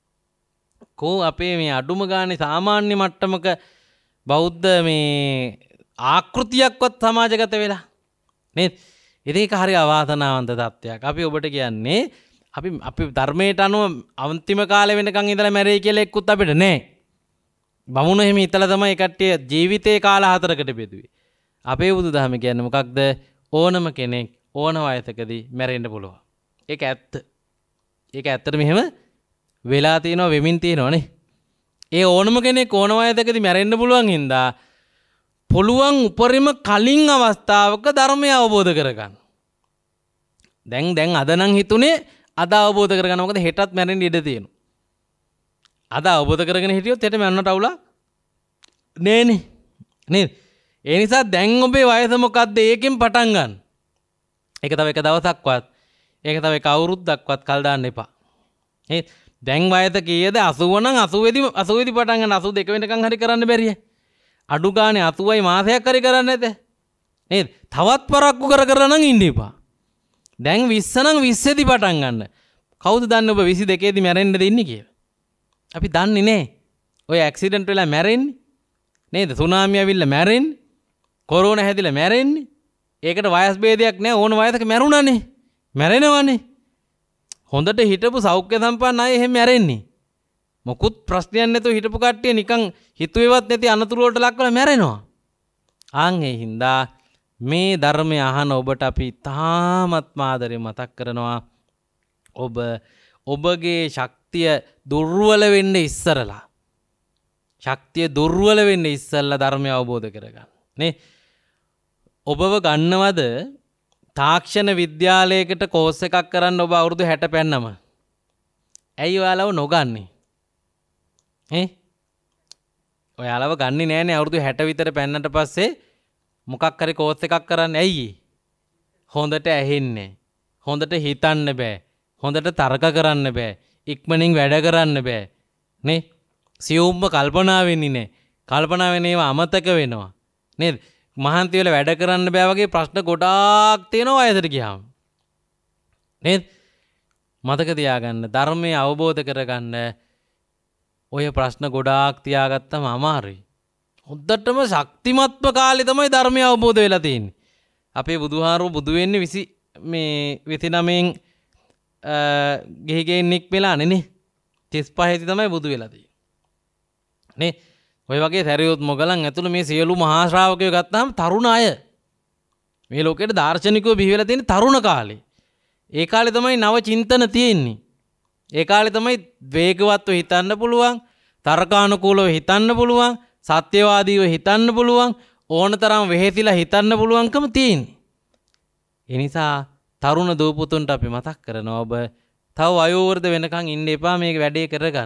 කෝ අපේ මේ අඩුම ගානේ සාමාන්‍ය මට්ටමක බෞද්ධ මේ ආකෘතියක්වත් සමාජගත වෙලා නේද? ඉතින් ඒක හරි අවාසනාවන්ත තත්ත්වයක්. අපි ඔබට කියන්නේ අපි අපි ධර්මයට අනුව අන්තිම කාලේ වෙනකන් ඉඳලා මැරෙයි කියලා එක්කුත් අපිට නෑ. බමුණු එහෙම හිතලා තමයි කට්ටිය ජීවිතේ කාල හතරකට බෙදුවේ. අපේ බුදුදහම කියන්නේ මොකක්ද? ඕනම කෙනෙක් ඕන වයසකදී මැරෙන්න පුළුවන්. ඒක ඇත්ත. ඒක ඇත්තට මෙහෙම වෙලා තියෙනවා වෙමින් තියෙනවනේ. ඒ ඕනම කෙනෙක් ඕන වයසකදී මැරෙන්න පුළුවන් හින්දා පුළුවන් උපරිම කලින් අවස්ථාවක ධර්මය අවබෝධ කරගන්න. දැන් දැන් අද නම් හිතුනේ අද අවබෝධ කරගන්න. මොකද හෙටත් මැරෙන්න ඉඩ තියෙනවා. අද අවබෝධ කරගෙන හිටියොත් හෙට මැරෙන්නට අවුලක් නෑනේ. නේද? ඒ නිසා දැන් ඔබේ වයස මොකද්ද? ඒකෙන් පටන් ගන්න. ඒක තව එක දවසක්වත් ඒක තව එක අවුරුද්දක්වත් කල් දාන්න එපා. නේද? දැන් වයස කීයද? අසූව නම් අසූවෙදි අසූවෙදි පටන් ගන්න. අසූ දෙක වෙනකන් හරි කරන්න බැරිය. අඩු ගානේ අසූවයි මාසයක් හරි කරන්න නැත. නේද? තවත් පරක්කු කර කර නම් ඉන්න එපා. දැන් විස්ස නම් විස්සේදි පටන් ගන්න. කවුද දන්නේ ඔබ විසි දෙකේදි මැරෙන්න දෙන්නේ කියලා? අපි දන්නේ නැහැ. ඔය ඇක්සිඩන්ට් වෙලා මැරෙන්නේ නේද? සුනාමිය ඇවිල්ලා මැරෙන්නේ. කොරෝනා හැදිලා මැරෙන්නේ. ඒකට වයස් ભેදයක් නැහැ. ඕන වයසක මැරුණානේ. මැරෙනවනේ. හොඳට හිටපු සෞඛ්‍ය සම්පන්න අය එහෙම මැරෙන්නේ. මොකුත් ප්‍රශ්නයක් නැතුව හිටපු කට්ටිය නිකන් හිතුවේවත් නැති අනතුරු වලට ලක් වෙලා මැරෙනවා. ආන් ඒ හින්දා මේ ධර්මය අහන ඔබට අපි තාමත් ආදරේ මතක් කරනවා. ඔබ ඔබගේ ශක්තිය දුර්වල වෙන්න ඉස්සරලා ශක්තිය දුර්වල වෙන්න ඉස්සෙල්ලා ධර්මය අවබෝධ කරගන්න. නේ? ඔබව ගන්නවද තාක්ෂණ විද්‍යාලයකට කෝස් එකක් කරන්න ඔබ අවුරුදු හැට පෙන්නම? ඇයි ඔයාලව නොගන්නේ? ඈ? ඔයාලව ගන්නේ නෑනේ අවුරුදු හැට විතර පෙන්නට පස්සේ මොකක් හරි කෝස් එකක් කරන්න. ඇයි? හොඳට ඇහෙන්නේ. හොඳට හිතන්න බෑ. හොඳට තර්ක කරන්න බෑ. ඉක්මනින් වැඩ කරන්න බෑ. නේ? සියුම්ම කල්පනා වෙන්නේ නෑ. කල්පනා වෙන ඒවා අමතක වෙනවා. නේද? මහන්ති වෙලා වැඩ කරන්න බෑ වගේ ප්‍රශ්න ගොඩාක් තියෙනවා වයසට ගියාම. නේද? මතක තියාගන්න ධර්මය අවබෝධ කරගන්න ඔය ප්‍රශ්න ගොඩාක් තියාගත්තම අමාරුයි. හොද්දටම ශක්තිමත්ව කාලේ තමයි ධර්මය අවබෝධ වෙලා තියෙන්නේ. අපේ බුදුහාරෝ බුදු වෙන්නේ විසි මේ විසිනමයෙන් ගෙහි ගෙයින් නික්මලා නේ. තිස් පහේදී තමයි බුදු වෙලා තියෙන්නේ. නේ? ඔය වගේ සැරියොත් මොගලන් ඇතුළු මේ සියලු මහා ශ්‍රාවකයෝ ගත්තාම තරුණ අය. මේ ලෝකෙට දාර්ශනිකව බිහි වෙලා තියෙන තරුණ කාලේ. ඒ කාලේ තමයි නව චින්තන තියෙන්නේ. ඒ කාලේ තමයි වේගවත්ව හිතන්න පුළුවන්, තර්කානුකූලව හිතන්න පුළුවන්, සත්‍යවාදීව හිතන්න පුළුවන්, ඕනතරම් වෙහෙසිලා හිතන්න පුළුවන්කම තියෙන්නේ. ඒ නිසා තරුණ දූපුතුන්ට අපි මතක් කරනවා ඔබ තව වයෝවෘද්ධ වෙනකන් ඉන්න එපා මේක වැඩේ කරගන්න.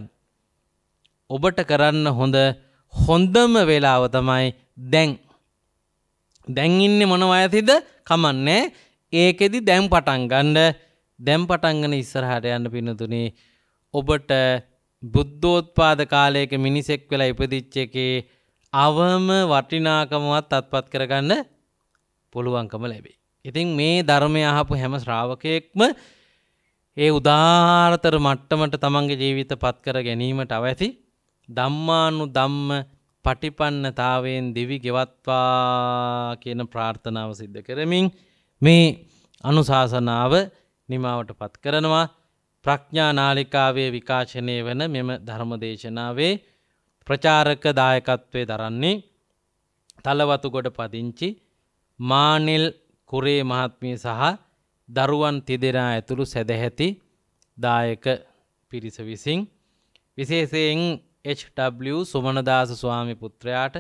ඔබට කරන්න හොඳ හොඳම වෙලාව තමයි දැන්. දැන් ඉන්නේ මොන වයසේද? කමන්නේ. ඒකෙදි දැන් පටන් ගන්න. දැන් පටන් ගන්න ඉස්සරහට යන්න පින්නතුනේ ඔබට බුද්ධෝත්පාද කාලයක මිනිසෙක් වෙලා ඉපදිච්ච එකේ අවම වටිනාකමවත් අත්පත් කරගන්න පුළුවන්කම ලැබෙයි. ඉතින් මේ ධර්මය අහපු හැම ශ්‍රාවකයෙක්ම ඒ උදාාරතර මට්ටමට තමන්ගේ ජීවිත පත් කර ගැනීමට අවැසි ධම්මානු ධම්ම පටිපන්නතාවයෙන් දිවි ගෙවත්වා කියන ප්‍රාර්ථනාව සිද්ධ කරමින් මේ අනුශාසනාව නිමාවට පත් කරනවා. ප්‍රඥා නාලිකාවේ විකාශනය වන මෙම ධර්මදේශනාවේ ප්‍රචාරක දායකත්වයේ දරන්නේ තලවතුගොඩ පදිංචි මානිල් කුරේ මහත්මිය සහ දරුවන් තිදෙනා ඇතුළු සැදැහැති දායක පිරිස විසින් විශේෂයෙන් එච් ඩබ්ලිව් සුමනදාස ස්වාමි පුත්‍රයාට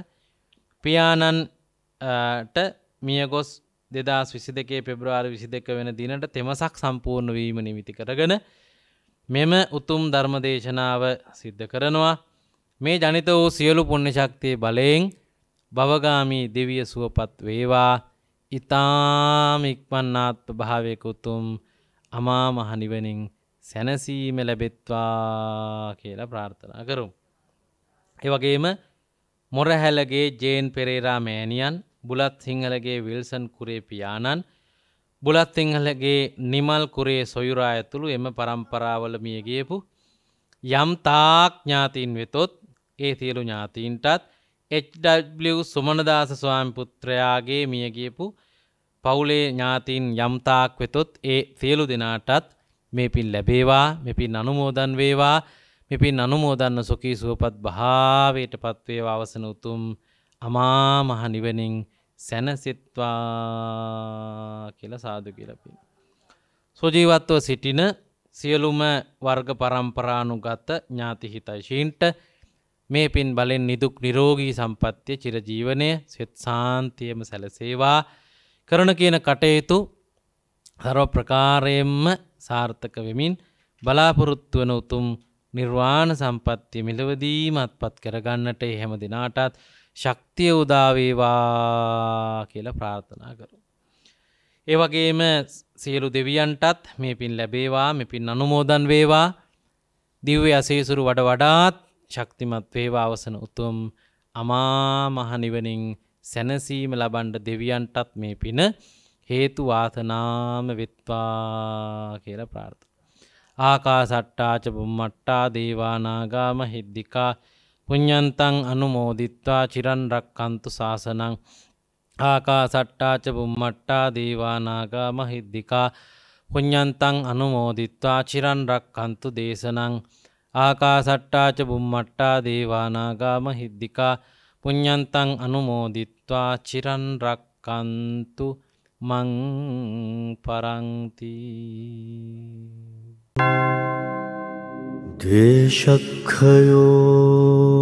පියාණන්ට මියගොස් දෙදහස් විසි දෙකේ පෙබරවාරි විසි දෙක වෙන දිනට තෙමසක් සම්පූර්ණ වීම නිමිති කරගෙන මෙම උතුම් ධර්ම දේශනාව සිද්ධ කරනවා. මේ ජනිත වූ සියලු පුණ්‍ය ශක්තිය බලයෙන් භවගාමී දිව්‍ය සුවපත් වේවා. ඊතාම ඉක්මනාත්ම භාවයක උතුම් අමා මහ නිවනින් සැනසීම ලැබෙත්වා කියලා ප්‍රාර්ථනා කරමු. ඒ වගේම මොරහැලගේ ජේන් පෙරේරා මෑණියන්, බුලත් සිංහලගේ විල්සන් කුරේ පියාණන්, බුලත් සිංහලගේ නිමල් කුරේ සොයුරා ඇතුළු එම පරම්පරාවල මිය ගියපු යම් තාක් ඥාතීන් වෙතොත් ඒ සියලු ඥාතීන්ටත් එච් ඩබ්ලිව් සුමනදාස ස්වාමි පුත්‍රයාගේ මිය ගියපු පවුලේ ඥාතීන් යම් තාක් වෙතොත් ඒ සියලු දෙනාටත් මේ පින් ලැබේවා. මේ පින් අනුමෝදන් වේවා. මේ පින් අනුමෝදන්න සුඛී සුවපත් භාවයටපත් වේවා. අවසන උතුම් අමා මහ නිවනින් සැනසෙත්වා කියලා සාදු කියලා පින්. සුජීවත්ව සිටින සියලුම වර්ග පරම්පරානුගත ඥාති හිතයිශීන්ට මේ පින් බලෙන් නිදුක් නිරෝගී සම්පත්තිය චිරජීවනය සෙත් සාන්තියම සැලසේවා. කරන කියන කටයුතු සර්ව ප්‍රකාරයෙන්ම සාර්ථක වෙමින් බලාපොරොත්තු වන උතුම් නිර්වාණ සම්පත්තිය මෙලොවදීම අත්පත් කරගන්නට හැම දිනාටත් ශක්තිය උදා වේවා කියලා ප්‍රාර්ථනා කරමු. ඒ වගේම සියලු දෙවියන්ටත් මේ පින් ලැබේවා. මේ පින් අනුමෝදන් වේවා. දිව්‍ය අසීසුරු වඩ වඩාත් ශක්තිමත් වේවා. අවසන උතුම් අමා මහ නිවනින් සැනසීම ලබන්න දෙවියන්ටත් මේ පින හේතු වාසනාම වෙත්වා කියලා ප්‍රාර්ථනා. ආකාසට්ටා ච බුම්මට්ටා දේවා නාග මහිද්దికා පුඤ්ඤන්තං අනුමෝදිත්වා චිරන් රක්칸තු ශාසනං. ආකාසට්ටා ච බුම්මට්ටා දේවා නාග මහිද්దికා පුඤ්ඤන්තං අනුමෝදිත්වා චිරන් රක්칸තු දේශනං. ආකාසට්ටා ච බුම්මට්ටා දේවා නාග මහිද්దికා පුඤ්ඤන්තං අනුමෝදිත්වා චිරන් රක්칸තු මං පරන්ති. දේශක්ඛයෝ